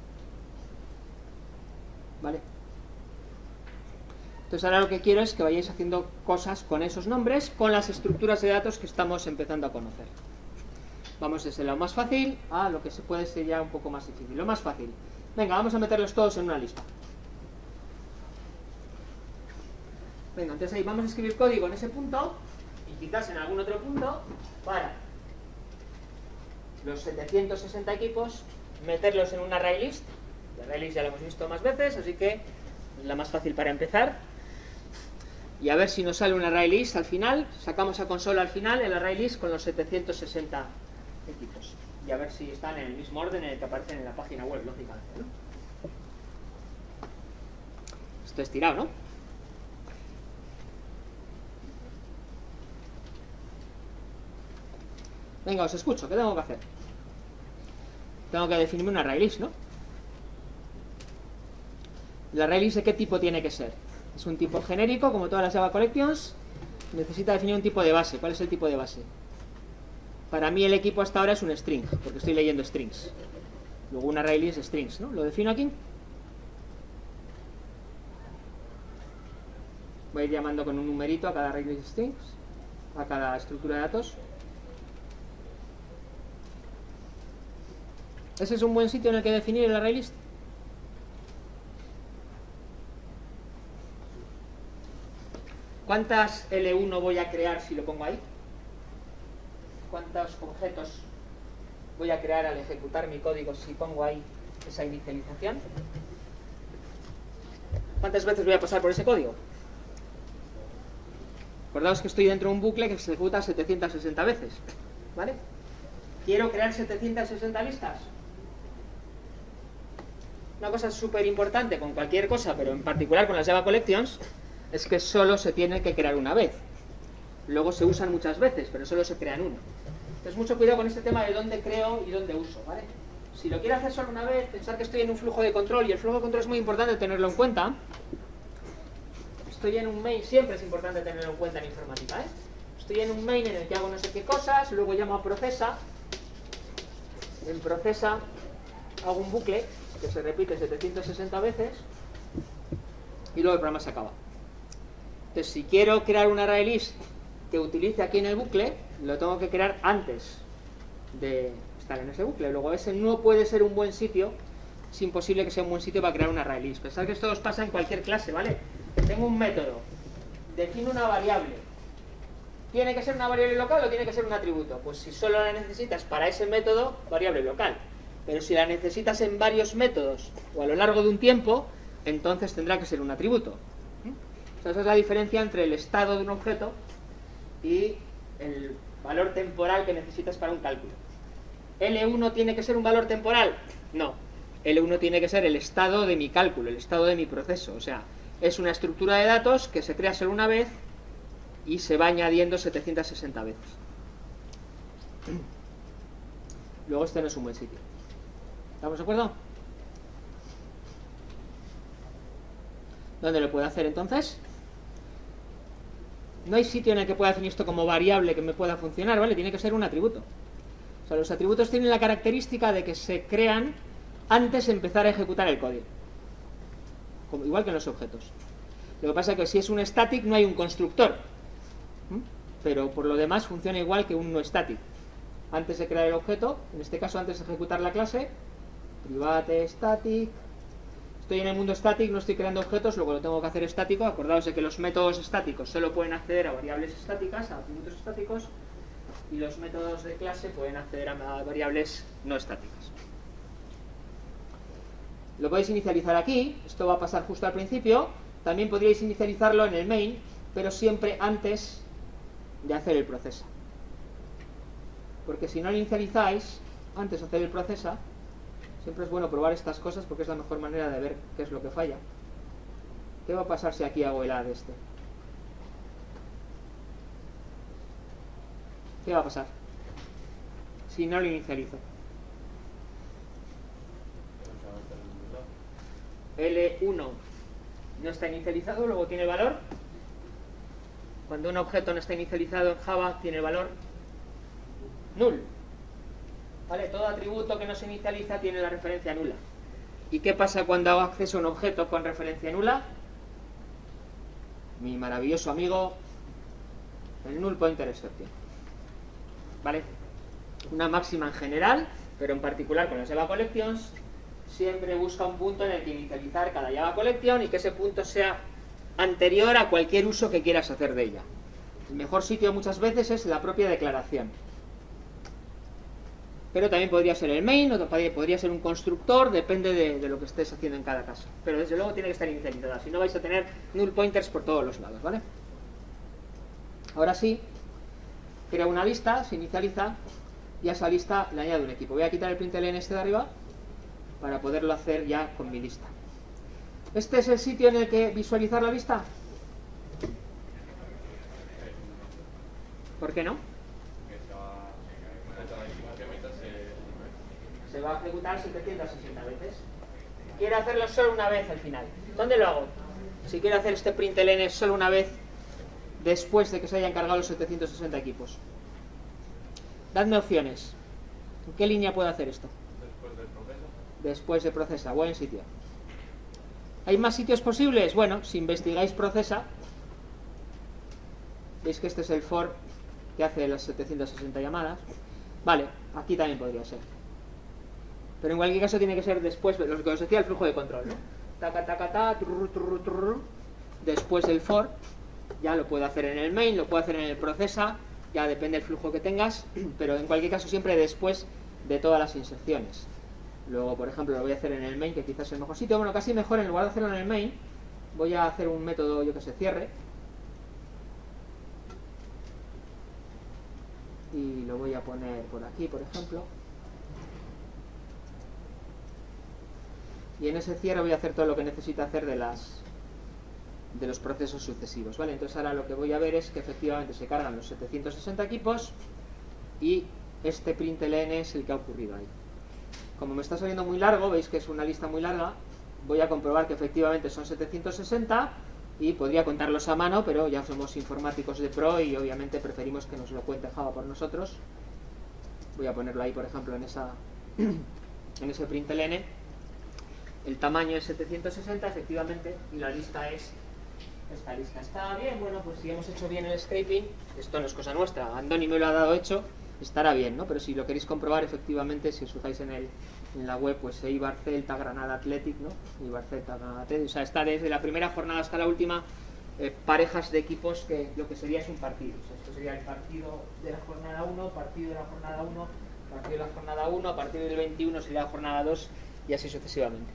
¿Vale? Entonces ahora lo que quiero es que vayáis haciendo cosas con esos nombres, con las estructuras de datos que estamos empezando a conocer. Vamos desde lo más fácil a lo que se puede ser ya un poco más difícil. Lo más fácil. Venga, vamos a meterlos todos en una lista. Venga, entonces ahí vamos a escribir código en ese punto y quizás en algún otro punto para los setecientos sesenta equipos meterlos en un array list. El array list ya lo hemos visto más veces, así que es la más fácil para empezar. Y a ver si nos sale un array list al final. Sacamos a consola al final el array list con los setecientos sesenta equipos. Y a ver si están en el mismo orden en el que aparecen en la página web, lógicamente, ¿no? Esto es tirado, ¿no? Venga, os escucho. ¿Qué tengo que hacer? Tengo que definirme un array list, ¿no? ¿El array list de qué tipo tiene que ser? Es un tipo genérico, como todas las Java Collections. Necesita definir un tipo de base. ¿Cuál es el tipo de base? Para mí el equipo hasta ahora es un string, porque estoy leyendo strings. Luego un array list de strings, ¿no? ¿Lo defino aquí? Voy a ir llamando con un numerito a cada array list de strings, a cada estructura de datos. ¿Ese es un buen sitio en el que definir el array list? ¿Cuántas L uno voy a crear si lo pongo ahí? ¿Cuántos objetos voy a crear al ejecutar mi código si pongo ahí esa inicialización? ¿Cuántas veces voy a pasar por ese código? Acordaos que estoy dentro de un bucle que se ejecuta setecientas sesenta veces, ¿vale? ¿Quiero crear setecientas sesenta listas? Una cosa súper importante con cualquier cosa, pero en particular con las Java Collections, es que solo se tiene que crear una vez. Luego se usan muchas veces, pero solo se crean una. Entonces mucho cuidado con este tema de dónde creo y dónde uso, ¿vale? Si lo quiero hacer solo una vez, pensar que estoy en un flujo de control, y el flujo de control es muy importante tenerlo en cuenta. Estoy en un main, siempre es importante tenerlo en cuenta en informática, ¿eh? Estoy en un main en el que hago no sé qué cosas, luego llamo a procesa. En procesa hago un bucle que se repite setecientas sesenta veces y luego el programa se acaba. Entonces, si quiero crear un array list que utilice aquí en el bucle, lo tengo que crear antes de estar en ese bucle. Luego ese no puede ser un buen sitio, es imposible que sea un buen sitio para crear un array list. Pensad que esto os pasa en cualquier clase, ¿vale? Tengo un método, defino una variable. ¿Tiene que ser una variable local o tiene que ser un atributo? Pues si solo la necesitas para ese método, variable local. Pero si la necesitas en varios métodos o a lo largo de un tiempo, entonces tendrá que ser un atributo. Esa es la diferencia entre el estado de un objeto y el valor temporal que necesitas para un cálculo. ¿L uno tiene que ser un valor temporal? No. L uno tiene que ser el estado de mi cálculo, el estado de mi proceso. O sea, es una estructura de datos que se crea solo una vez y se va añadiendo setecientas sesenta veces. Luego este no es un buen sitio. ¿Estamos de acuerdo? ¿Dónde lo puedo hacer entonces? No hay sitio en el que pueda definir esto como variable que me pueda funcionar, ¿vale? Tiene que ser un atributo. O sea, los atributos tienen la característica de que se crean antes de empezar a ejecutar el código. Como, igual que en los objetos. Lo que pasa es que si es un static no hay un constructor. ¿Mm? Pero por lo demás funciona igual que un no static. Antes de crear el objeto, en este caso antes de ejecutar la clase, private static. Estoy en el mundo static, no estoy creando objetos, luego lo tengo que hacer estático. Acordaos de que los métodos estáticos solo pueden acceder a variables estáticas, a atributos estáticos, y los métodos de clase pueden acceder a variables no estáticas. Lo podéis inicializar aquí, esto va a pasar justo al principio. También podríais inicializarlo en el main, pero siempre antes de hacer el procesa. Porque si no lo inicializáis antes de hacer el procesa, siempre es bueno probar estas cosas porque es la mejor manera de ver qué es lo que falla. ¿Qué va a pasar si aquí hago el A de este? ¿Qué va a pasar si no lo inicializo? L uno no está inicializado, luego tiene el valor Cuando un objeto no está inicializado en Java, tiene el valor null. ¿Vale? Todo atributo que no se inicializa tiene la referencia nula. ¿Y qué pasa cuando hago acceso a un objeto con referencia nula? Mi maravilloso amigo, el null pointer exception. ¿Vale? Una máxima en general, pero en particular con las Java Collections, siempre busca un punto en el que inicializar cada Java Collection y que ese punto sea anterior a cualquier uso que quieras hacer de ella. El mejor sitio muchas veces es la propia declaración. Pero también podría ser el main, o podría ser un constructor, depende de, de lo que estés haciendo en cada caso. Pero desde luego tiene que estar inicializada, si no vais a tener null pointers por todos los lados, ¿vale? Ahora sí, crea una lista, se inicializa, y a esa lista le añado un equipo. Voy a quitar el println este de arriba, para poderlo hacer ya con mi lista. ¿Este es el sitio en el que visualizar la lista? ¿Por qué no? Se va a ejecutar setecientas sesenta veces. Quiero hacerlo solo una vez al final. ¿Dónde lo hago? Si quiero hacer este println solo una vez después de que se hayan cargado los setecientos sesenta equipos. Dadme opciones. ¿En qué línea puedo hacer esto? Después del proceso. Después de procesa. Buen sitio. ¿Hay más sitios posibles? Bueno, si investigáis procesa, veis que este es el for que hace las setecientas sesenta llamadas. Vale, aquí también podría ser. Pero en cualquier caso tiene que ser después, lo que os decía, el flujo de control, ¿no? Taca, taca, taca, turru, turru, turru. Después del for, ya lo puedo hacer en el main, lo puedo hacer en el procesa, ya depende del flujo que tengas, pero en cualquier caso siempre después de todas las inserciones. Luego, por ejemplo, lo voy a hacer en el main, que quizás es el mejor sitio. Bueno, casi mejor, en lugar de hacerlo en el main, voy a hacer un método, yo que sé, cierre. Y lo voy a poner por aquí, por ejemplo. Y en ese cierre voy a hacer todo lo que necesita hacer de las de los procesos sucesivos, ¿vale? Entonces ahora lo que voy a ver es que efectivamente se cargan los setecientos sesenta equipos y este println es el que ha ocurrido ahí. Como me está saliendo muy largo, veis que es una lista muy larga, voy a comprobar que efectivamente son setecientos sesenta y podría contarlos a mano, pero ya somos informáticos de pro y obviamente preferimos que nos lo cuente Java por nosotros. Voy a ponerlo ahí, por ejemplo, en esa en ese println. El tamaño es setecientos sesenta, efectivamente, y la lista es esta lista. ¿Está bien? Bueno, pues si hemos hecho bien el scraping, esto no es cosa nuestra, Andoni me lo ha dado hecho, estará bien, ¿no? Pero si lo queréis comprobar, efectivamente, si os fijáis en, el, en la web, pues Eibar Celta Granada Athletic, ¿no? Eibar Celta Granada Athletic, o sea, está desde la primera jornada hasta la última, eh, parejas de equipos que lo que sería es un partido. O sea, esto sería el partido de la jornada uno, partido de la jornada uno, partido de la jornada uno, a partir del veintiuno sería la jornada dos y así sucesivamente.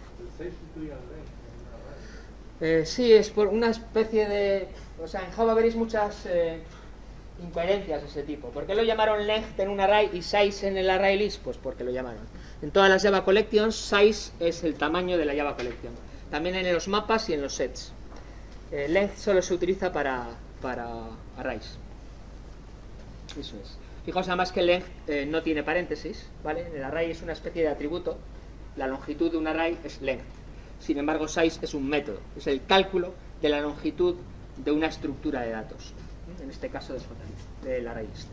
Eh, sí, es por una especie de... O sea, en Java veréis muchas eh, incoherencias de ese tipo. ¿Por qué lo llamaron length en un array y size en el array list? Pues porque lo llamaron. En todas las Java Collections, size es el tamaño de la Java Collection. También en los mapas y en los sets. Eh, length solo se utiliza para, para arrays. Eso es. Fijaos además que length eh, no tiene paréntesis, ¿vale? En el array es una especie de atributo. La longitud de un array es length. Sin embargo, size es un método, es el cálculo de la longitud de una estructura de datos, en este caso del array list.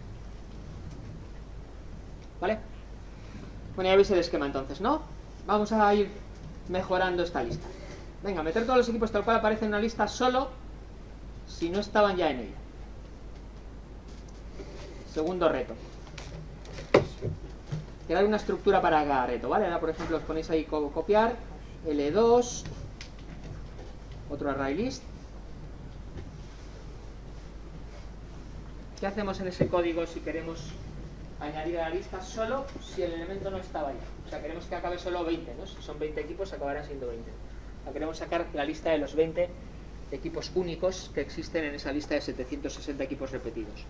¿Vale? Bueno, ya veis el esquema entonces, ¿no? Vamos a ir mejorando esta lista. Venga, meter todos los equipos tal cual aparece en una lista solo si no estaban ya en ella. Segundo reto. Crear una estructura para cada reto, ¿vale? Ahora, por ejemplo, os ponéis ahí copiar, L dos, otro array list. ¿Qué hacemos en ese código si queremos añadir a la lista solo si el elemento no estaba ahí? O sea, queremos que acabe solo veinte, ¿no? Si son veinte equipos, acabarán siendo veinte. O sea, queremos sacar la lista de los veinte equipos únicos que existen en esa lista de setecientos sesenta equipos repetidos.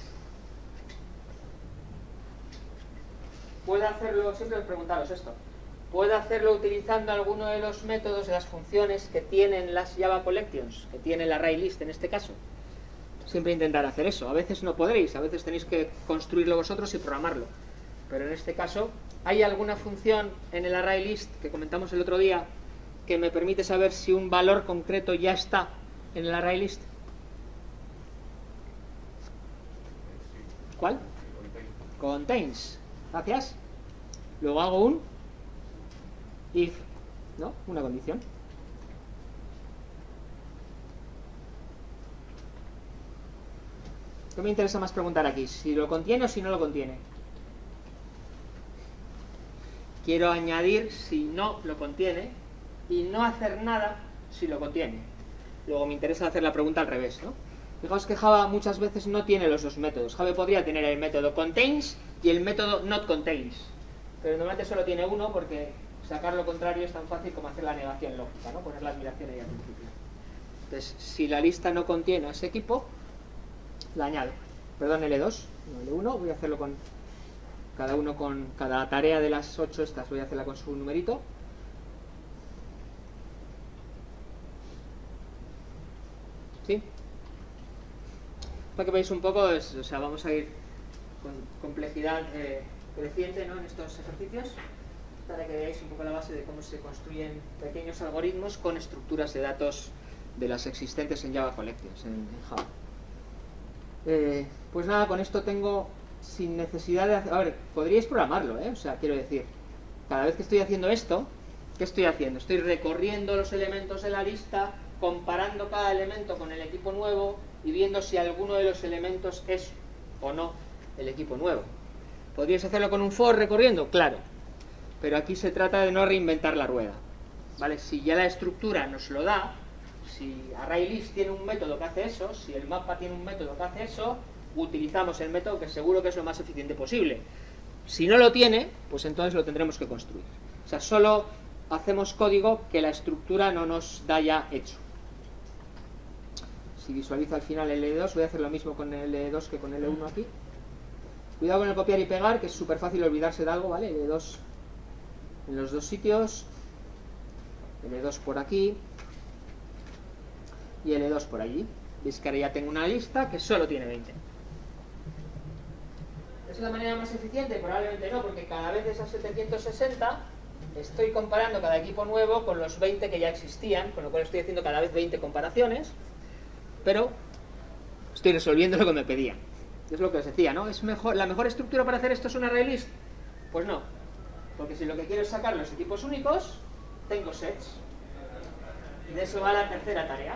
¿Puedo hacerlo? Siempre os preguntaros esto. ¿Puedo hacerlo utilizando alguno de los métodos, de las funciones que tienen las Java Collections, que tiene el array list en este caso? Siempre intentar hacer eso. A veces no podréis, a veces tenéis que construirlo vosotros y programarlo. Pero en este caso, ¿hay alguna función en el array list que comentamos el otro día que me permite saber si un valor concreto ya está en el array list? ¿Cuál? Contains. Gracias. Luego hago un if, ¿no? Una condición. ¿Qué me interesa más preguntar aquí? ¿Si lo contiene o si no lo contiene? Quiero añadir si no lo contiene y no hacer nada si lo contiene. Luego me interesa hacer la pregunta al revés, ¿no? Fijaos que Java muchas veces no tiene los dos métodos. Java podría tener el método contains y el método not contains, pero normalmente solo tiene uno porque sacar lo contrario es tan fácil como hacer la negación lógica, ¿no? Poner la admiración ahí al principio. Entonces, si la lista no contiene a ese equipo, la añado. Perdón, L dos, no L uno, voy a hacerlo con cada uno con cada tarea de las ocho estas, voy a hacerla con su numerito. ¿Sí? Para que veáis un poco, es, o sea, vamos a ir con complejidad eh, creciente, ¿no? En estos ejercicios, para que veáis un poco la base de cómo se construyen pequeños algoritmos con estructuras de datos de las existentes en Java Collections, en, en Java. Eh, pues nada, con esto tengo, sin necesidad de hacer... A ver, podríais programarlo, ¿eh? O sea, quiero decir, cada vez que estoy haciendo esto, ¿qué estoy haciendo? Estoy recorriendo los elementos de la lista, comparando cada elemento con el equipo nuevo y viendo si alguno de los elementos es o no el equipo nuevo. ¿Podríais hacerlo con un for recorriendo? Claro. Pero aquí se trata de no reinventar la rueda, ¿vale? Si ya la estructura nos lo da, si ArrayList tiene un método que hace eso, si el mapa tiene un método que hace eso, utilizamos el método que seguro que es lo más eficiente posible. Si no lo tiene, pues entonces lo tendremos que construir. O sea, solo hacemos código que la estructura no nos da ya hecho. Si visualizo al final el L dos, voy a hacer lo mismo con el L dos que con el L uno aquí. Cuidado con el copiar y pegar, que es súper fácil olvidarse de algo, ¿vale? L dos en los dos sitios, L dos por aquí y L dos por allí. Veis que ahora ya tengo una lista que solo tiene veinte. ¿Es la manera más eficiente? Probablemente no, porque cada vez de esas setecientos sesenta estoy comparando cada equipo nuevo con los veinte que ya existían, con lo cual estoy haciendo cada vez veinte comparaciones, pero estoy resolviendo lo que me pedían. Es lo que os decía, ¿no? ¿Es mejor, la mejor estructura para hacer esto es un ArrayList? Pues no, porque si lo que quiero es sacar los equipos únicos, tengo sets. Y de eso va la tercera tarea.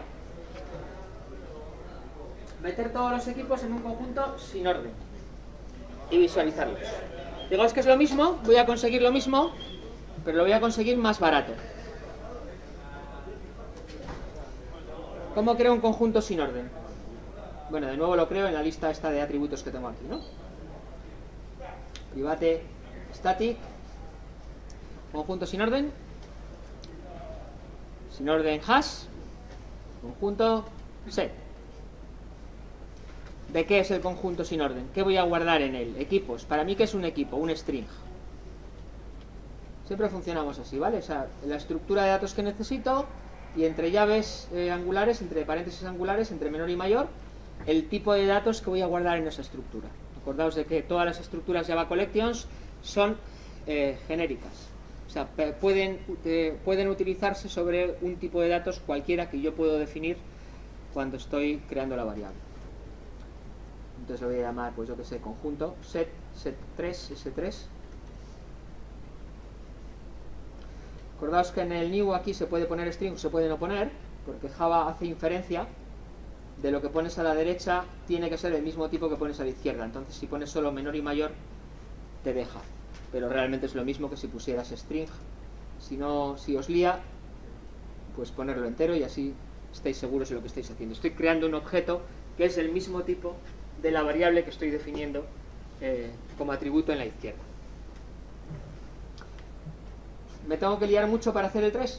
Meter todos los equipos en un conjunto sin orden y visualizarlos. Digo, que es lo mismo, voy a conseguir lo mismo, pero lo voy a conseguir más barato. ¿Cómo creo un conjunto sin orden? Bueno, de nuevo lo creo en la lista esta de atributos que tengo aquí, ¿no? Private static, conjunto sin orden, sin orden hash, conjunto set. ¿De qué es el conjunto sin orden? ¿Qué voy a guardar en él? Equipos. Para mí, ¿qué es un equipo? Un string. Siempre funcionamos así, ¿vale? O sea, la estructura de datos que necesito y entre llaves eh, angulares, entre paréntesis angulares, entre menor y mayor, el tipo de datos que voy a guardar en esa estructura. Acordaos de que todas las estructuras Java Collections son eh, genéricas. O sea, pueden, eh, pueden utilizarse sobre un tipo de datos cualquiera que yo puedo definir cuando estoy creando la variable. Entonces lo voy a llamar, pues yo que sé, conjunto, set, set tres, ese tres. Acordaos que en el new aquí se puede poner string o se puede no poner, porque Java hace inferencia de lo que pones a la derecha tiene que ser el mismo tipo que pones a la izquierda. Entonces si pones solo menor y mayor, te deja. Pero realmente es lo mismo que si pusieras string. Si no, si os lía, pues ponerlo entero y así estáis seguros de lo que estáis haciendo. Estoy creando un objeto que es el mismo tipo de la variable que estoy definiendo eh, como atributo en la izquierda. ¿Me tengo que liar mucho para hacer el tres?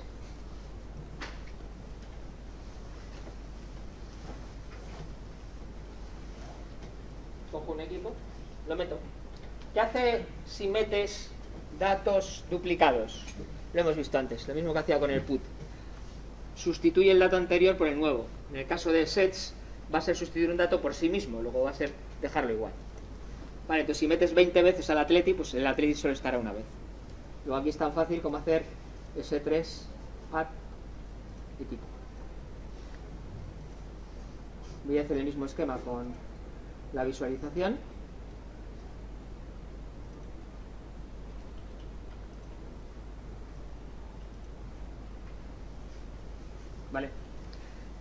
Cojo un equipo, lo meto. ¿Qué hace si metes datos duplicados? Lo hemos visto antes, lo mismo que hacía con el put. Sustituye el dato anterior por el nuevo. En el caso de sets va a ser sustituir un dato por sí mismo, luego va a ser dejarlo igual. Vale, entonces si metes veinte veces al atleti, pues el atleti solo estará una vez. Luego aquí es tan fácil como hacer ese tres add equipo. Voy a hacer el mismo esquema con la visualización.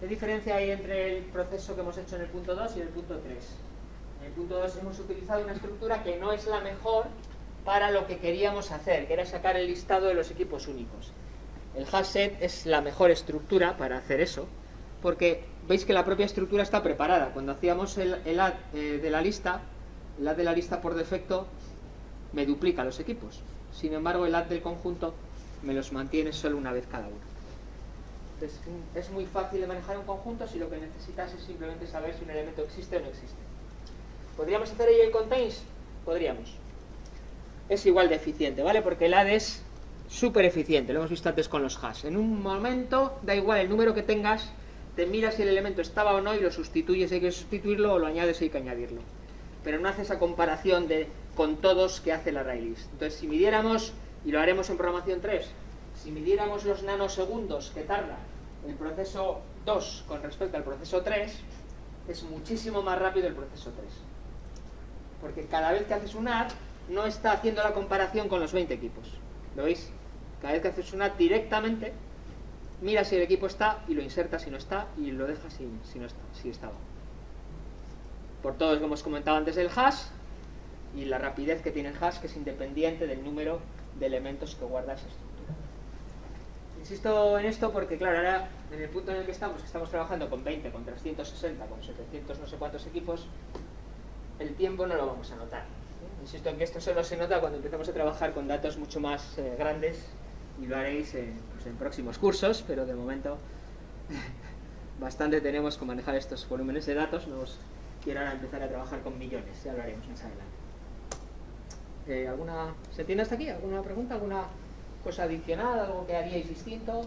¿Qué diferencia hay entre el proceso que hemos hecho en el punto dos y en el punto tres? En el punto dos hemos utilizado una estructura que no es la mejor para lo que queríamos hacer, que era sacar el listado de los equipos únicos. El hashset es la mejor estructura para hacer eso, porque veis que la propia estructura está preparada. Cuando hacíamos el, el add eh, de la lista, el add de la lista por defecto me duplica los equipos. Sin embargo, el add del conjunto me los mantiene solo una vez cada uno. Entonces, es muy fácil de manejar un conjunto si lo que necesitas es simplemente saber si un elemento existe o no existe. ¿Podríamos hacer ahí el contains? Podríamos. Es igual de eficiente, ¿vale? Porque el add es súper eficiente, lo hemos visto antes con los hash. En un momento, da igual el número que tengas, te miras si el elemento estaba o no y lo sustituyes, hay que sustituirlo, o lo añades, hay que añadirlo. Pero no hace esa comparación de con todos que hace el ArrayList. Entonces, si midiéramos, y lo haremos en programación tres, si midiéramos los nanosegundos que tarda el proceso dos con respecto al proceso tres, es muchísimo más rápido el proceso tres. Porque cada vez que haces un add, no está haciendo la comparación con los veinte equipos. ¿Lo veis? Cada vez que haces un add directamente, mira si el equipo está y lo insertas si no está y lo dejas si, si no está, si estaba. Por todo lo que hemos comentado antes del hash y la rapidez que tiene el hash, que es independiente del número de elementos que guarda esa estructura. Insisto en esto porque, claro, ahora en el punto en el que estamos, que estamos trabajando con veinte, con trescientos sesenta, con setecientos no sé cuántos equipos, el tiempo no lo vamos a notar. Insisto en que esto solo se nota cuando empezamos a trabajar con datos mucho más eh, grandes, y lo haréis en, pues en próximos cursos, pero de momento bastante tenemos con manejar estos volúmenes de datos. No os quiero ahora empezar a trabajar con millones, ya lo haremos más adelante. Eh, ¿alguna, ¿Se entiende hasta aquí? ¿Alguna pregunta? ¿Alguna cosa adicional? ¿Algo que haríais distinto?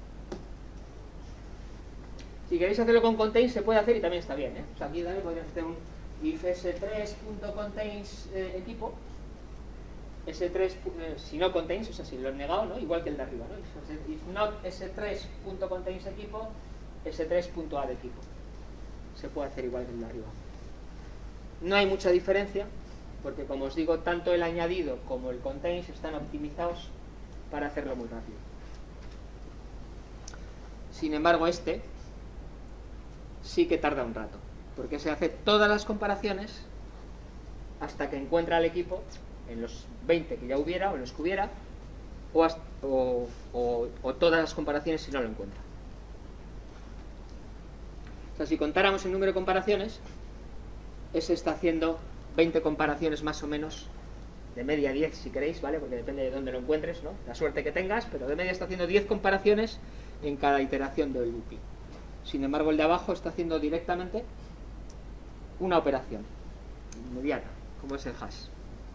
Si queréis hacerlo con contains se puede hacer y también está bien, ¿eh? O sea, aquí también podríamos hacer un if ese tres punto contains eh, equipo, ese tres, eh, si no contains, o sea, si lo he negado, ¿no? Igual que el de arriba, ¿no? If not ese tres punto contains equipo, ese tres punto add equipo. Se puede hacer igual que el de arriba. No hay mucha diferencia, porque como os digo, tanto el añadido como el contains están optimizados para hacerlo muy rápido. Sin embargo, este sí que tarda un rato, porque se hace todas las comparaciones hasta que encuentra al equipo en los veinte que ya hubiera o en los que hubiera, o, hasta, o, o, o todas las comparaciones si no lo encuentra. O sea, si contáramos el número de comparaciones, ese está haciendo veinte comparaciones más o menos, de media diez si queréis, ¿vale? Porque depende de dónde lo encuentres, ¿no? La suerte que tengas, pero de media está haciendo diez comparaciones en cada iteración del looping. Sin embargo, el de abajo está haciendo directamente una operación inmediata, como es el hash.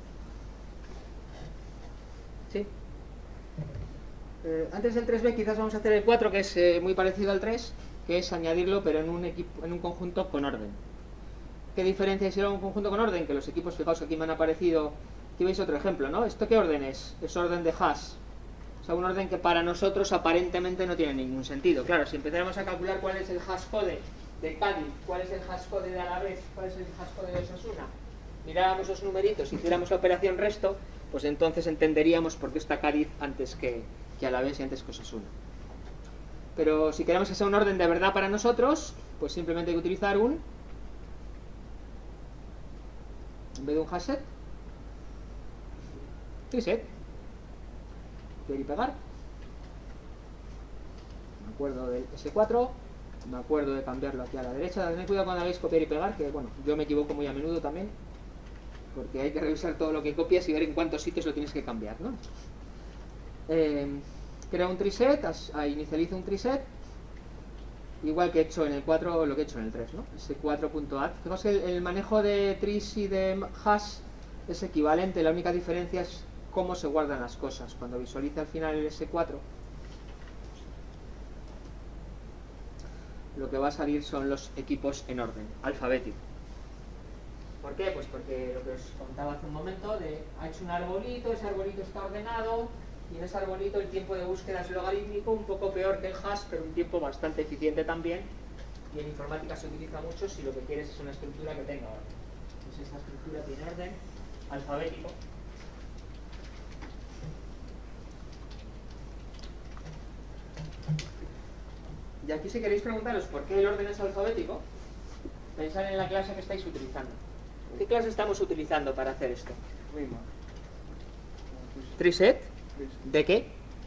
¿Sí? Eh, antes del tres B quizás vamos a hacer el cuatro, que es eh, muy parecido al tres, que es añadirlo pero en un, equipo, en un conjunto con orden. ¿Qué diferencia hay si era un conjunto con orden? Que los equipos, fijaos que aquí me han aparecido, aquí veis otro ejemplo, ¿no? ¿Esto qué orden es? Es orden de hash. O sea, un orden que para nosotros aparentemente no tiene ningún sentido. Claro, si empezáramos a calcular cuál es el hashcode de Cádiz, cuál es el hashcode de Alavés, cuál es el hashcode de Osasuna, miráramos los numeritos, hiciéramos la operación resto, pues entonces entenderíamos por qué está Cádiz antes que, que Alavés y antes que Osasuna. Pero si queremos que sea un orden de verdad para nosotros, pues simplemente hay que utilizar un, en vez de un hashset, triset. Copiar y pegar. Me acuerdo del ese cuatro, me acuerdo de cambiarlo aquí a la derecha. Tened cuidado cuando hagáis copiar y pegar, que bueno, yo me equivoco muy a menudo también, porque hay que revisar todo lo que copias y ver en cuántos sitios lo tienes que cambiar, ¿no? Eh, crea un triset, inicializa un triset, igual que he hecho en el cuatro, lo que he hecho en el tres, ¿no? Ese cuatro.add. Fijaos que el, el manejo de tris y de hash es equivalente, la única diferencia es cómo se guardan las cosas. Cuando visualiza al final el ese cuatro, lo que va a salir son los equipos en orden, alfabético. ¿Por qué? Pues porque lo que os contaba hace un momento, de, ha hecho un arbolito, ese arbolito está ordenado, y en ese arbolito el tiempo de búsqueda es logarítmico, un poco peor que el hash, pero un tiempo bastante eficiente también, y en informática se utiliza mucho si lo que quieres es una estructura que tenga orden. Entonces esta estructura tiene orden alfabético. Y aquí si queréis preguntaros por qué el orden es alfabético, pensad en la clase que estáis utilizando. ¿Qué clase estamos utilizando para hacer esto? Rima. ¿Triset? Triset. ¿De qué?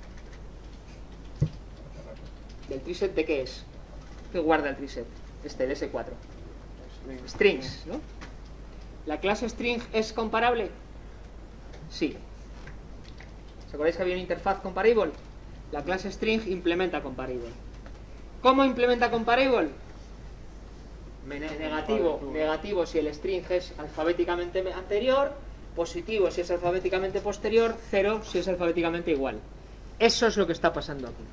¿El triset de qué es? ¿Qué guarda el triset? Este, el ese cuatro. String. Strings, ¿no? ¿La clase string es comparable? Sí. ¿Os acordáis que había una interfaz comparable? La clase string implementa comparable. ¿Cómo implementa comparable? Ne- Negativo, negativo si el string es alfabéticamente anterior, positivo si es alfabéticamente posterior, cero si es alfabéticamente igual. Eso es lo que está pasando aquí.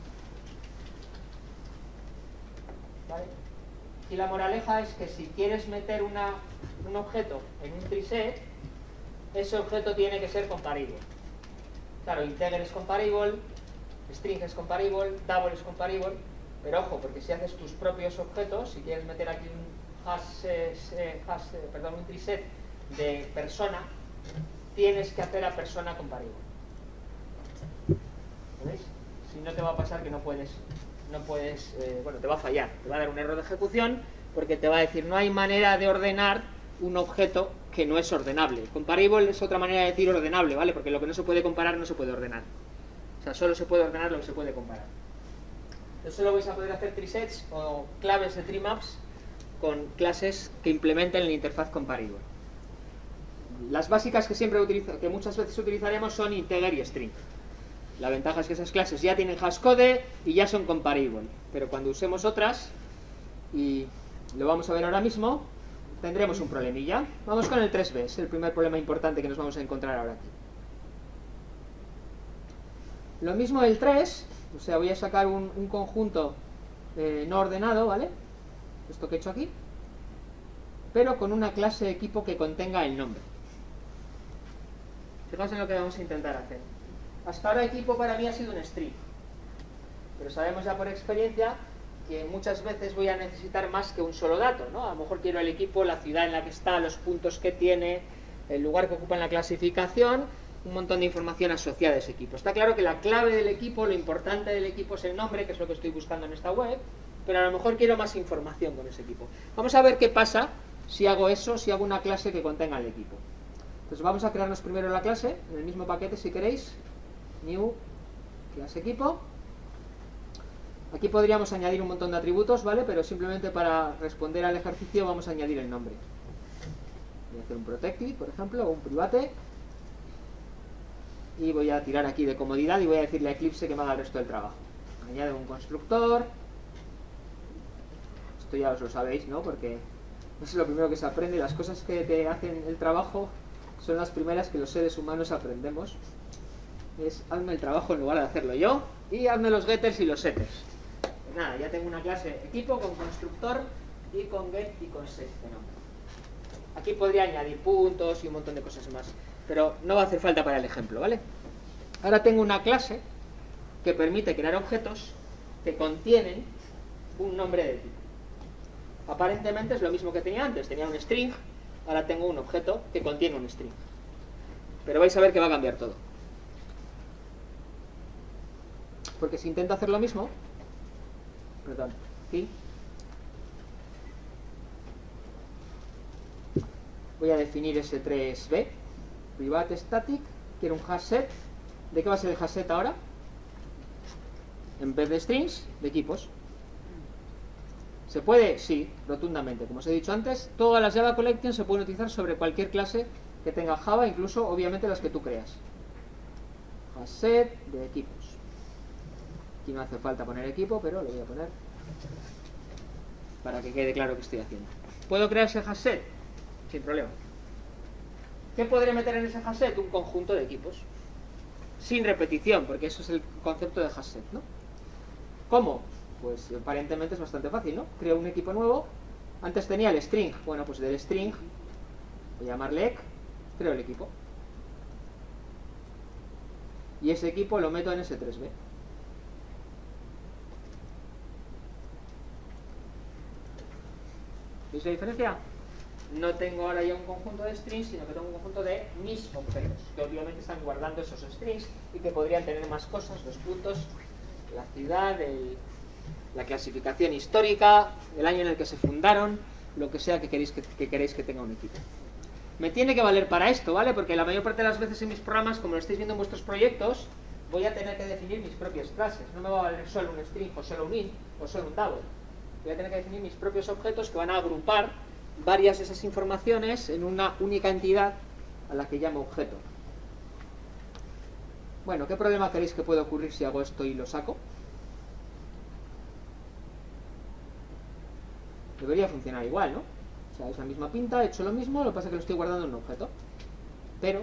¿Vale? Y la moraleja es que si quieres meter una, un objeto en un triset, ese objeto tiene que ser comparable. Claro, integer es comparable, string es comparable, double es comparable, pero ojo, porque si haces tus propios objetos, si quieres meter aquí un hash, eh, hash eh, perdón, un triset de persona, tienes que hacer a persona comparable. ¿Veis? Si no te va a pasar que no puedes, no puedes, eh, bueno, te va a fallar, te va a dar un error de ejecución, porque te va a decir no hay manera de ordenar un objeto que no es ordenable. Comparable es otra manera de decir ordenable, ¿vale? Porque lo que no se puede comparar no se puede ordenar. O sea, solo se puede ordenar lo que se puede comparar. Entonces solo vais a poder hacer trisets o claves de treemaps con clases que implementen la interfaz comparable. Las básicas que siempre utilizo, que muchas veces utilizaremos son integer y string. La ventaja es que esas clases ya tienen hashcode y ya son comparable. Pero cuando usemos otras, y lo vamos a ver ahora mismo, tendremos un problemilla. Vamos con el tres B, es el primer problema importante que nos vamos a encontrar ahora aquí. Lo mismo el tres, o sea, voy a sacar un, un conjunto eh, no ordenado, ¿vale? Esto que he hecho aquí, pero con una clase de equipo que contenga el nombre. Fijaos en lo que vamos a intentar hacer. Hasta ahora equipo para mí ha sido un string, pero sabemos ya por experiencia que muchas veces voy a necesitar más que un solo dato, ¿no? A lo mejor quiero el equipo, la ciudad en la que está, los puntos que tiene, el lugar que ocupa en la clasificación, un montón de información asociada a ese equipo. Está claro que la clave del equipo, lo importante del equipo es el nombre, que es lo que estoy buscando en esta web, pero a lo mejor quiero más información con ese equipo. Vamos a ver qué pasa si hago eso, si hago una clase que contenga el equipo. Entonces vamos a crearnos primero la clase, en el mismo paquete si queréis, new, clase equipo. Aquí podríamos añadir un montón de atributos, ¿vale? Pero simplemente para responder al ejercicio vamos a añadir el nombre. Voy a hacer un protected, por ejemplo, o un private. Y voy a tirar aquí de comodidad y voy a decirle a Eclipse que me haga el resto del trabajo. Añado un constructor. Esto ya os lo sabéis, ¿no? Porque es lo primero que se aprende. Las cosas que te hacen el trabajo son las primeras que los seres humanos aprendemos. Es hazme el trabajo en lugar de hacerlo yo. Y hazme los getters y los setters. Pues nada, ya tengo una clase equipo con constructor y con get y con set de nombre. Aquí podría añadir puntos y un montón de cosas más, pero no va a hacer falta para el ejemplo, ¿vale? Ahora tengo una clase que permite crear objetos que contienen un nombre de tipo. Aparentemente es lo mismo que tenía antes, tenía un string, ahora tengo un objeto que contiene un string. Pero vais a ver que va a cambiar todo. Porque si intento hacer lo mismo, perdón, aquí, voy a definir ese tres B, private static, quiero un hash set. ¿De qué va a ser el hash set ahora? En vez de strings, de equipos. ¿Se puede? Sí, rotundamente. Como os he dicho antes, todas las Java Collections se pueden utilizar sobre cualquier clase que tenga Java, incluso obviamente las que tú creas. Hash set de equipos. Aquí no hace falta poner equipo, pero lo voy a poner para que quede claro que estoy haciendo. ¿Puedo crear ese hash set? Sin problema. ¿Qué podré meter en ese hash set? Un conjunto de equipos. Sin repetición, porque eso es el concepto de hash set, ¿no? ¿Cómo? Pues aparentemente es bastante fácil, ¿no? Creo un equipo nuevo. Antes tenía el string. Bueno, pues del string voy a llamarle ec. Creo el equipo. Y ese equipo lo meto en ese tres B. ¿Veis la diferencia? No tengo ahora ya un conjunto de strings, sino que tengo un conjunto de mis objetos, que obviamente están guardando esos strings y que podrían tener más cosas, los puntos, la ciudad, el, la clasificación histórica, el año en el que se fundaron, lo que sea que queréis que, que queréis que tenga un equipo. Me tiene que valer para esto, ¿vale? Porque la mayor parte de las veces en mis programas, como lo estáis viendo en vuestros proyectos, voy a tener que definir mis propias clases. No me va a valer solo un string, o solo un int, o solo un table. Voy a tener que definir mis propios objetos que van a agrupar varias de esas informaciones en una única entidad a la que llamo objeto. Bueno, ¿qué problema creéis que puede ocurrir si hago esto y lo saco? Debería funcionar igual, ¿no? O sea, es la misma pinta, he hecho lo mismo, lo que pasa es que lo estoy guardando en un objeto. Pero...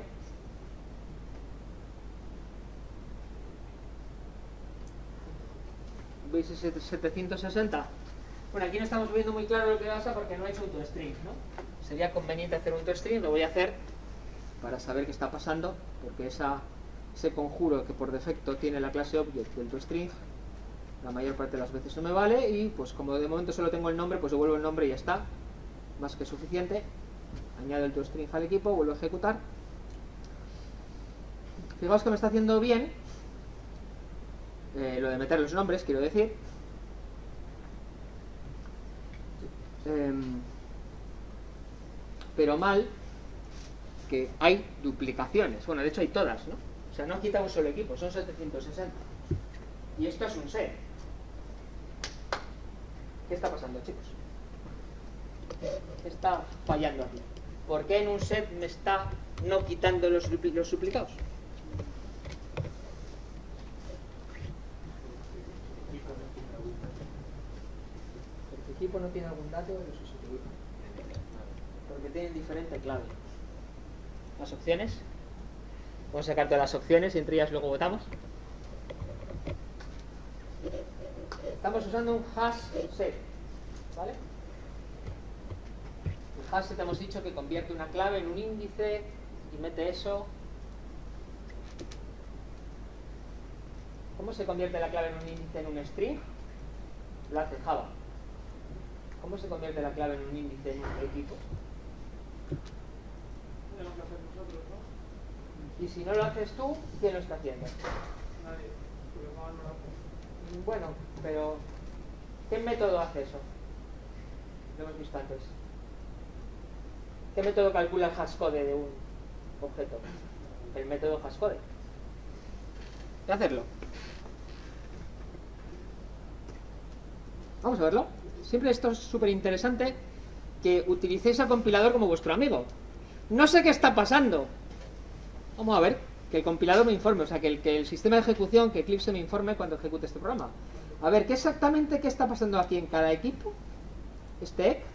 ¿veis ese setecientos sesenta? Bueno, aquí no estamos viendo muy claro lo que pasa porque no he hecho un toString, ¿no? Sería conveniente hacer un toString, lo voy a hacer para saber qué está pasando, porque esa, ese conjuro que por defecto tiene la clase object del toString, la mayor parte de las veces no me vale, y pues como de momento solo tengo el nombre, pues devuelvo el nombre y ya está, más que suficiente. Añado el toString al equipo, vuelvo a ejecutar. Fijaos que me está haciendo bien eh, lo de meter los nombres, quiero decir. Eh, pero mal que hay duplicaciones. Bueno, de hecho hay todas, ¿no? O sea, no quita un solo equipo, son setecientos sesenta. Y esto es un set. ¿Qué está pasando, chicos? ¿Qué está fallando aquí? ¿Por qué en un set me está no quitando los, dupli los duplicados? Porque el equipo no tiene algún dato de los sustitutos. Porque tienen diferente clave. Las opciones. Vamos a sacar todas las opciones y entre ellas luego votamos. Estamos usando un hash set, ¿vale? El hash set hemos dicho que convierte una clave en un índice y mete eso. ¿Cómo se convierte la clave en un índice en un string? Lo hace Java. ¿Cómo se convierte la clave en un índice en un equipo? Tenemos que hacer nosotros, ¿no? Y si no lo haces tú, ¿quién lo está haciendo? Nadie. Porque Java no lo hace. Bueno, pero ¿qué método hace eso? Lo hemos visto antes. ¿Qué método calcula el hashcode de un objeto? El método hashcode. ¿Qué hacerlo? Vamos a verlo. Siempre esto es súper interesante, que utilicéis al compilador como vuestro amigo. No sé qué está pasando. Vamos a ver, que el compilador me informe, o sea, que el, que el sistema de ejecución, que Eclipse me informe cuando ejecute este programa. A ver, ¿qué exactamente qué está pasando aquí en cada equipo? Este E C.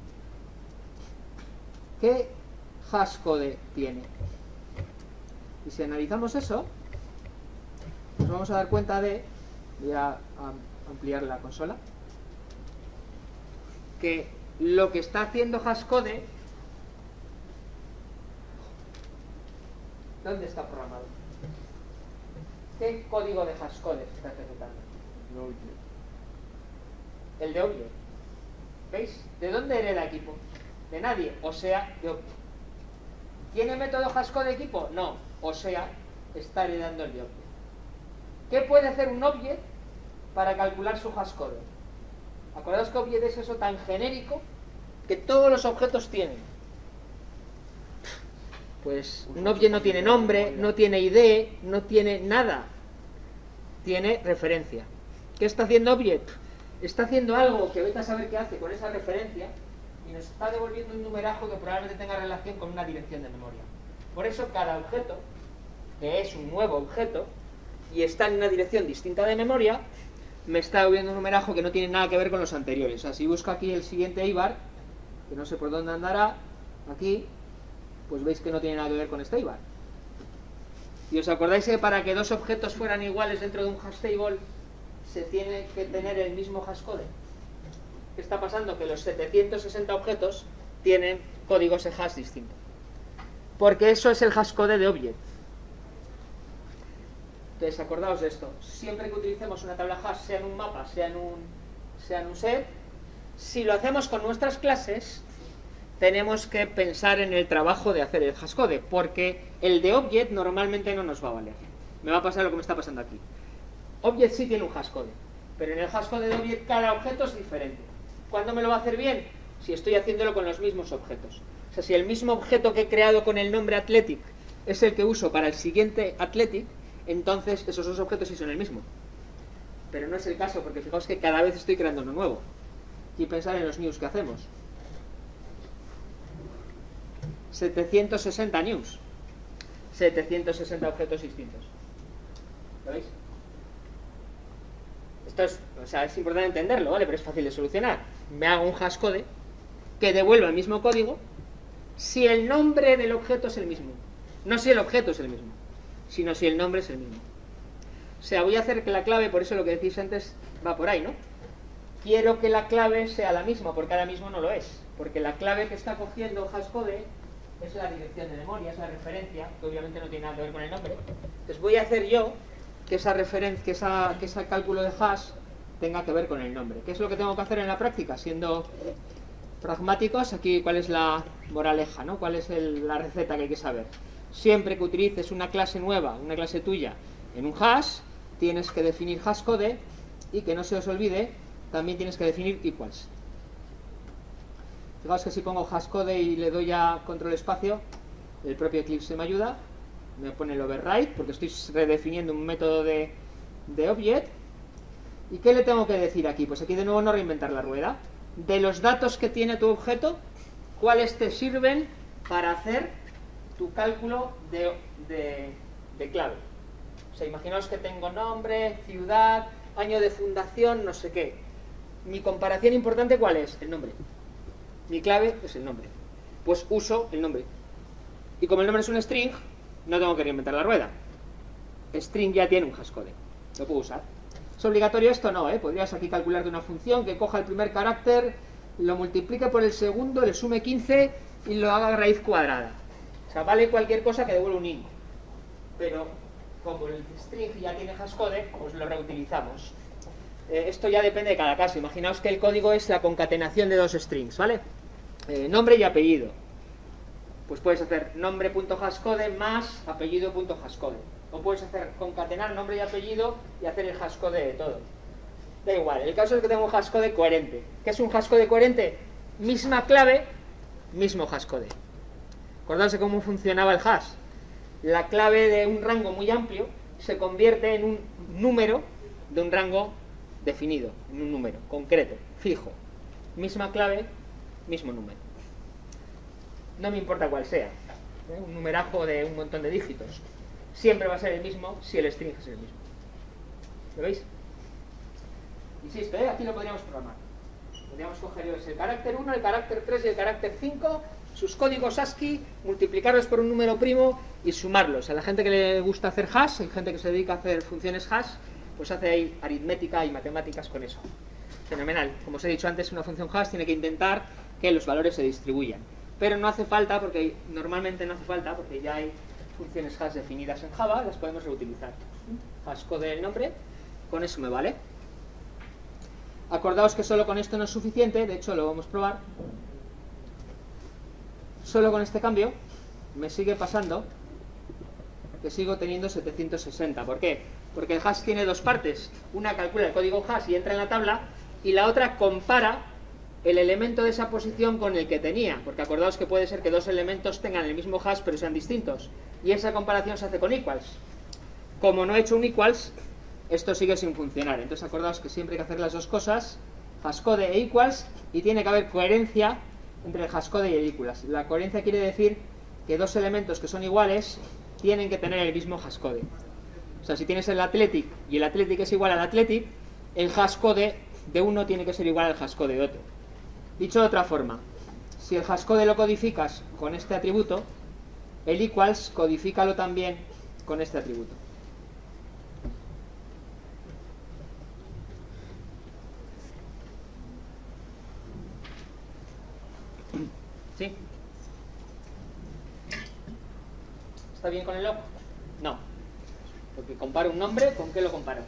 ¿Qué hashcode tiene? Y si analizamos eso, nos vamos a dar cuenta de... Voy a, a ampliar la consola. Que lo que está haciendo hashcode... ¿Dónde está programado? ¿Qué código de hashcode está ejecutando? El de object. ¿Veis? ¿De dónde hereda equipo? De nadie, o sea, de object. ¿Tiene método hashcode equipo? No, o sea, está heredando el de object. ¿Qué puede hacer un object para calcular su hashcode? Acordaos que object es eso tan genérico que todos los objetos tienen. Pues un object no tiene nombre, no tiene I D, no tiene nada. Tiene referencia. ¿Qué está haciendo object? Está haciendo algo que vete a saber qué hace con esa referencia y nos está devolviendo un numerajo que probablemente tenga relación con una dirección de memoria. Por eso cada objeto, que es un nuevo objeto y está en una dirección distinta de memoria, me está devolviendo un numerajo que no tiene nada que ver con los anteriores. O sea, si busco aquí el siguiente eibar, que no sé por dónde andará, aquí, pues veis que no tiene nada que ver con este eibar. Y os acordáis que para que dos objetos fueran iguales dentro de un hash table se tiene que tener el mismo hashcode. ¿Qué está pasando? Que los setecientos sesenta objetos tienen códigos de hash distintos. Porque eso es el hashcode de object. Entonces, acordaos de esto. Siempre que utilicemos una tabla hash, sea en un mapa, sea en un, sea en un set, si lo hacemos con nuestras clases, tenemos que pensar en el trabajo de hacer el hashcode, porque el de object normalmente no nos va a valer. Me va a pasar lo que me está pasando aquí. Object sí tiene un hashcode, Pero en el hashcode de Object cada objeto es diferente. ¿Cuándo me lo va a hacer bien? Si estoy haciéndolo con los mismos objetos. O sea, si el mismo objeto que he creado con el nombre Athletic es el que uso para el siguiente Athletic, entonces esos dos objetos sí son el mismo. Pero no es el caso, porque fijaos que cada vez estoy creando uno nuevo. Y pensar en los news que hacemos. setecientos sesenta news. setecientos sesenta objetos distintos. ¿Lo veis? Esto es, o sea, es importante entenderlo, ¿vale? Pero es fácil de solucionar. Me hago un hashcode que devuelva el mismo código si el nombre del objeto es el mismo. No si el objeto es el mismo, sino si el nombre es el mismo. O sea, voy a hacer que la clave, por eso lo que decís antes va por ahí, ¿no? Quiero que la clave sea la misma, porque ahora mismo no lo es. Porque la clave que está cogiendo hashcode es la dirección de memoria, es la referencia, que obviamente no tiene nada que ver con el nombre. Entonces voy a hacer yo que esa referencia, que, esa, que ese cálculo de hash tenga que ver con el nombre. ¿Qué es lo que tengo que hacer en la práctica? Siendo pragmáticos, aquí cuál es la moraleja, ¿no? ¿Cuál es el, la receta que hay que saber? Siempre que utilices una clase nueva, una clase tuya, en un hash, tienes que definir hashcode y que no se os olvide, también tienes que definir equals. Fijaos que si pongo hashcode y le doy a control espacio, el propio Eclipse me ayuda, me pone el override, porque estoy redefiniendo un método de, de object. ¿Y qué le tengo que decir aquí? Pues aquí de nuevo no reinventar la rueda. De los datos que tiene tu objeto, ¿cuáles te sirven para hacer tu cálculo de, de, de clave? O sea, imaginaos que tengo nombre, ciudad, año de fundación, no sé qué. Mi comparación importante, ¿cuál es? El nombre. Mi clave es el nombre. Pues uso el nombre. Y como el nombre es un string, no tengo que reinventar la rueda. String ya tiene un hashcode. Lo puedo usar. ¿Es obligatorio esto? No, ¿eh? Podrías aquí calcular de una función que coja el primer carácter, lo multiplique por el segundo, le sume quince y lo haga raíz cuadrada. O sea, vale cualquier cosa que devuelva un int. Pero como el string ya tiene hashcode, pues lo reutilizamos. Eh, esto ya depende de cada caso. Imaginaos que el código es la concatenación de dos strings, ¿vale? Eh, nombre y apellido. Pues puedes hacer nombre.hashcode más apellido.hashcode. O puedes hacer concatenar nombre y apellido y hacer el hashcode de todo. Da igual, el caso es que tengo un hashcode coherente. ¿Qué es un hashcode coherente? Misma clave, mismo hashcode. Acordaos de cómo funcionaba el hash. La clave de un rango muy amplio se convierte en un número de un rango definido, en un número concreto, fijo. Misma clave, mismo número. No me importa cuál sea, ¿eh? Un numerajo de un montón de dígitos. Siempre va a ser el mismo si el string es el mismo. ¿Lo veis? Insisto, ¿eh? Aquí lo podríamos programar. Podríamos coger el carácter uno, el carácter tres y el carácter cinco, sus códigos ASCII, multiplicarlos por un número primo y sumarlos. A la gente que le gusta hacer hash, hay gente que se dedica a hacer funciones hash, pues hace ahí aritmética y matemáticas con eso. Fenomenal. Como os he dicho antes, una función hash tiene que intentar que los valores se distribuyan. Pero no hace falta, porque normalmente no hace falta, porque ya hay funciones hash definidas en Java, las podemos reutilizar. Hashcode del nombre, con eso me vale. Acordaos que solo con esto no es suficiente, de hecho lo vamos a probar. Solo con este cambio me sigue pasando que sigo teniendo setecientos sesenta. ¿Por qué? Porque el hash tiene dos partes. Una calcula el código hash y entra en la tabla, y la otra compara el elemento de esa posición con el que tenía, porque acordaos que puede ser que dos elementos tengan el mismo hash pero sean distintos, y esa comparación se hace con equals. Como no he hecho un equals, esto sigue sin funcionar. Entonces acordaos que siempre hay que hacer las dos cosas, hashcode e equals, y tiene que haber coherencia entre el hashcode y el equals. La coherencia quiere decir que dos elementos que son iguales tienen que tener el mismo hashcode. O sea, si tienes el athletic y el athletic es igual al athletic, el hashcode de uno tiene que ser igual al hashcode de otro. Dicho de otra forma, si el hashcode lo codificas con este atributo, el equals codifícalo también con este atributo. ¿Sí? ¿Está bien con el log? No. Porque comparo un nombre, ¿con qué lo comparo?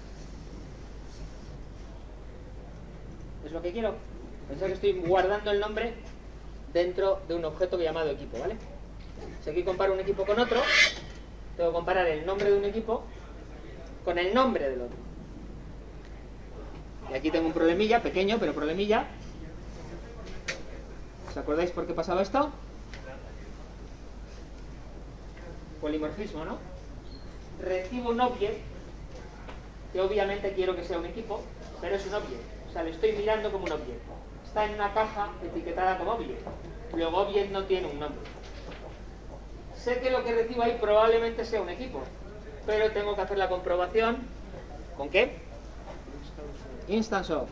¿Es lo que quiero? Pensad que estoy guardando el nombre dentro de un objeto llamado equipo, ¿vale? Si aquí comparo un equipo con otro, tengo que comparar el nombre de un equipo con el nombre del otro. Y aquí tengo un problemilla, pequeño, pero problemilla. ¿Os acordáis por qué pasaba esto? Polimorfismo, ¿no? Recibo un object, que obviamente quiero que sea un equipo, pero es un object. O sea, lo estoy mirando como un object. Está en una caja etiquetada como object. Luego object no tiene un nombre. Sé que lo que recibo ahí probablemente sea un equipo, pero tengo que hacer la comprobación. ¿Con qué? Instance of.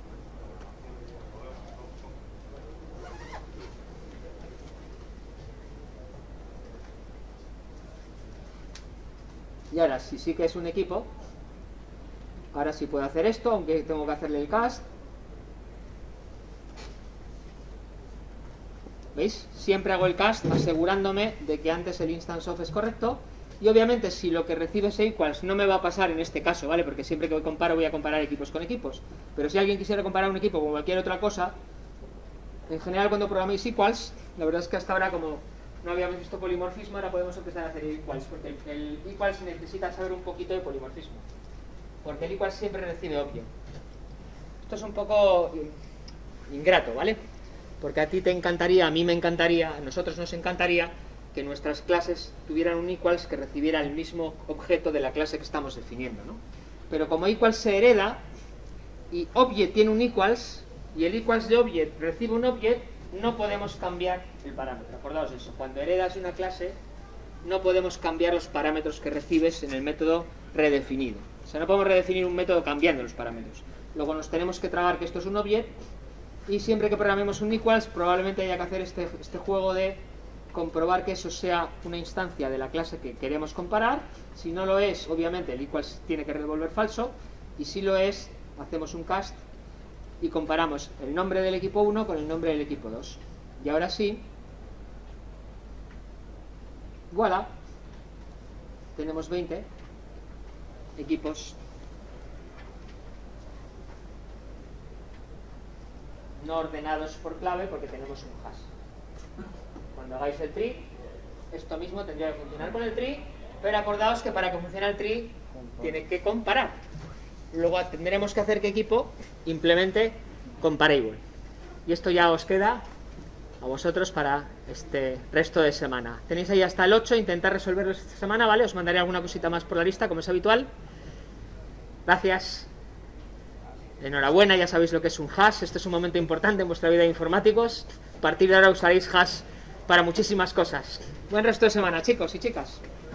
Y ahora, si sí que es un equipo, ahora sí puedo hacer esto, aunque tengo que hacerle el cast. ¿Veis? Siempre hago el cast asegurándome de que antes el instance of es correcto. Y obviamente si lo que recibe es equals, no me va a pasar en este caso, ¿vale? Porque siempre que comparo voy a comparar equipos con equipos. Pero si alguien quisiera comparar un equipo con cualquier otra cosa, en general cuando programéis equals, la verdad es que hasta ahora como no habíamos visto polimorfismo, ahora podemos empezar a hacer equals, porque el, el equals necesita saber un poquito de polimorfismo. Porque el equals siempre recibe object. Esto es un poco ingrato, ¿vale? Porque a ti te encantaría, a mí me encantaría, a nosotros nos encantaría que nuestras clases tuvieran un equals que recibiera el mismo objeto de la clase que estamos definiendo, ¿no? Pero como equals se hereda y object tiene un equals y el equals de object recibe un object, no podemos cambiar el parámetro. Acordaos de eso, cuando heredas una clase no podemos cambiar los parámetros que recibes en el método redefinido. O sea, no podemos redefinir un método cambiando los parámetros. Luego nos tenemos que tragar que esto es un object y siempre que programemos un equals probablemente haya que hacer este, este juego de comprobar que eso sea una instancia de la clase que queremos comparar. Si no lo es, obviamente el equals tiene que devolver falso, y si lo es, hacemos un cast y comparamos el nombre del equipo uno con el nombre del equipo dos. Y ahora sí, voilà, tenemos veinte equipos no ordenados por clave porque tenemos un hash. Cuando hagáis el tree, esto mismo tendría que funcionar con el tree, pero acordaos que para que funcione el tree tiene que comparar. Luego tendremos que hacer que equipo implemente comparable. Y esto ya os queda a vosotros para este resto de semana. Tenéis ahí hasta el ocho, intentar resolverlo esta semana, ¿vale? Os mandaré alguna cosita más por la lista, como es habitual. Gracias. Enhorabuena, ya sabéis lo que es un hash. Este es un momento importante en vuestra vida de informáticos. A partir de ahora usaréis hash para muchísimas cosas. Buen resto de semana, chicos y chicas.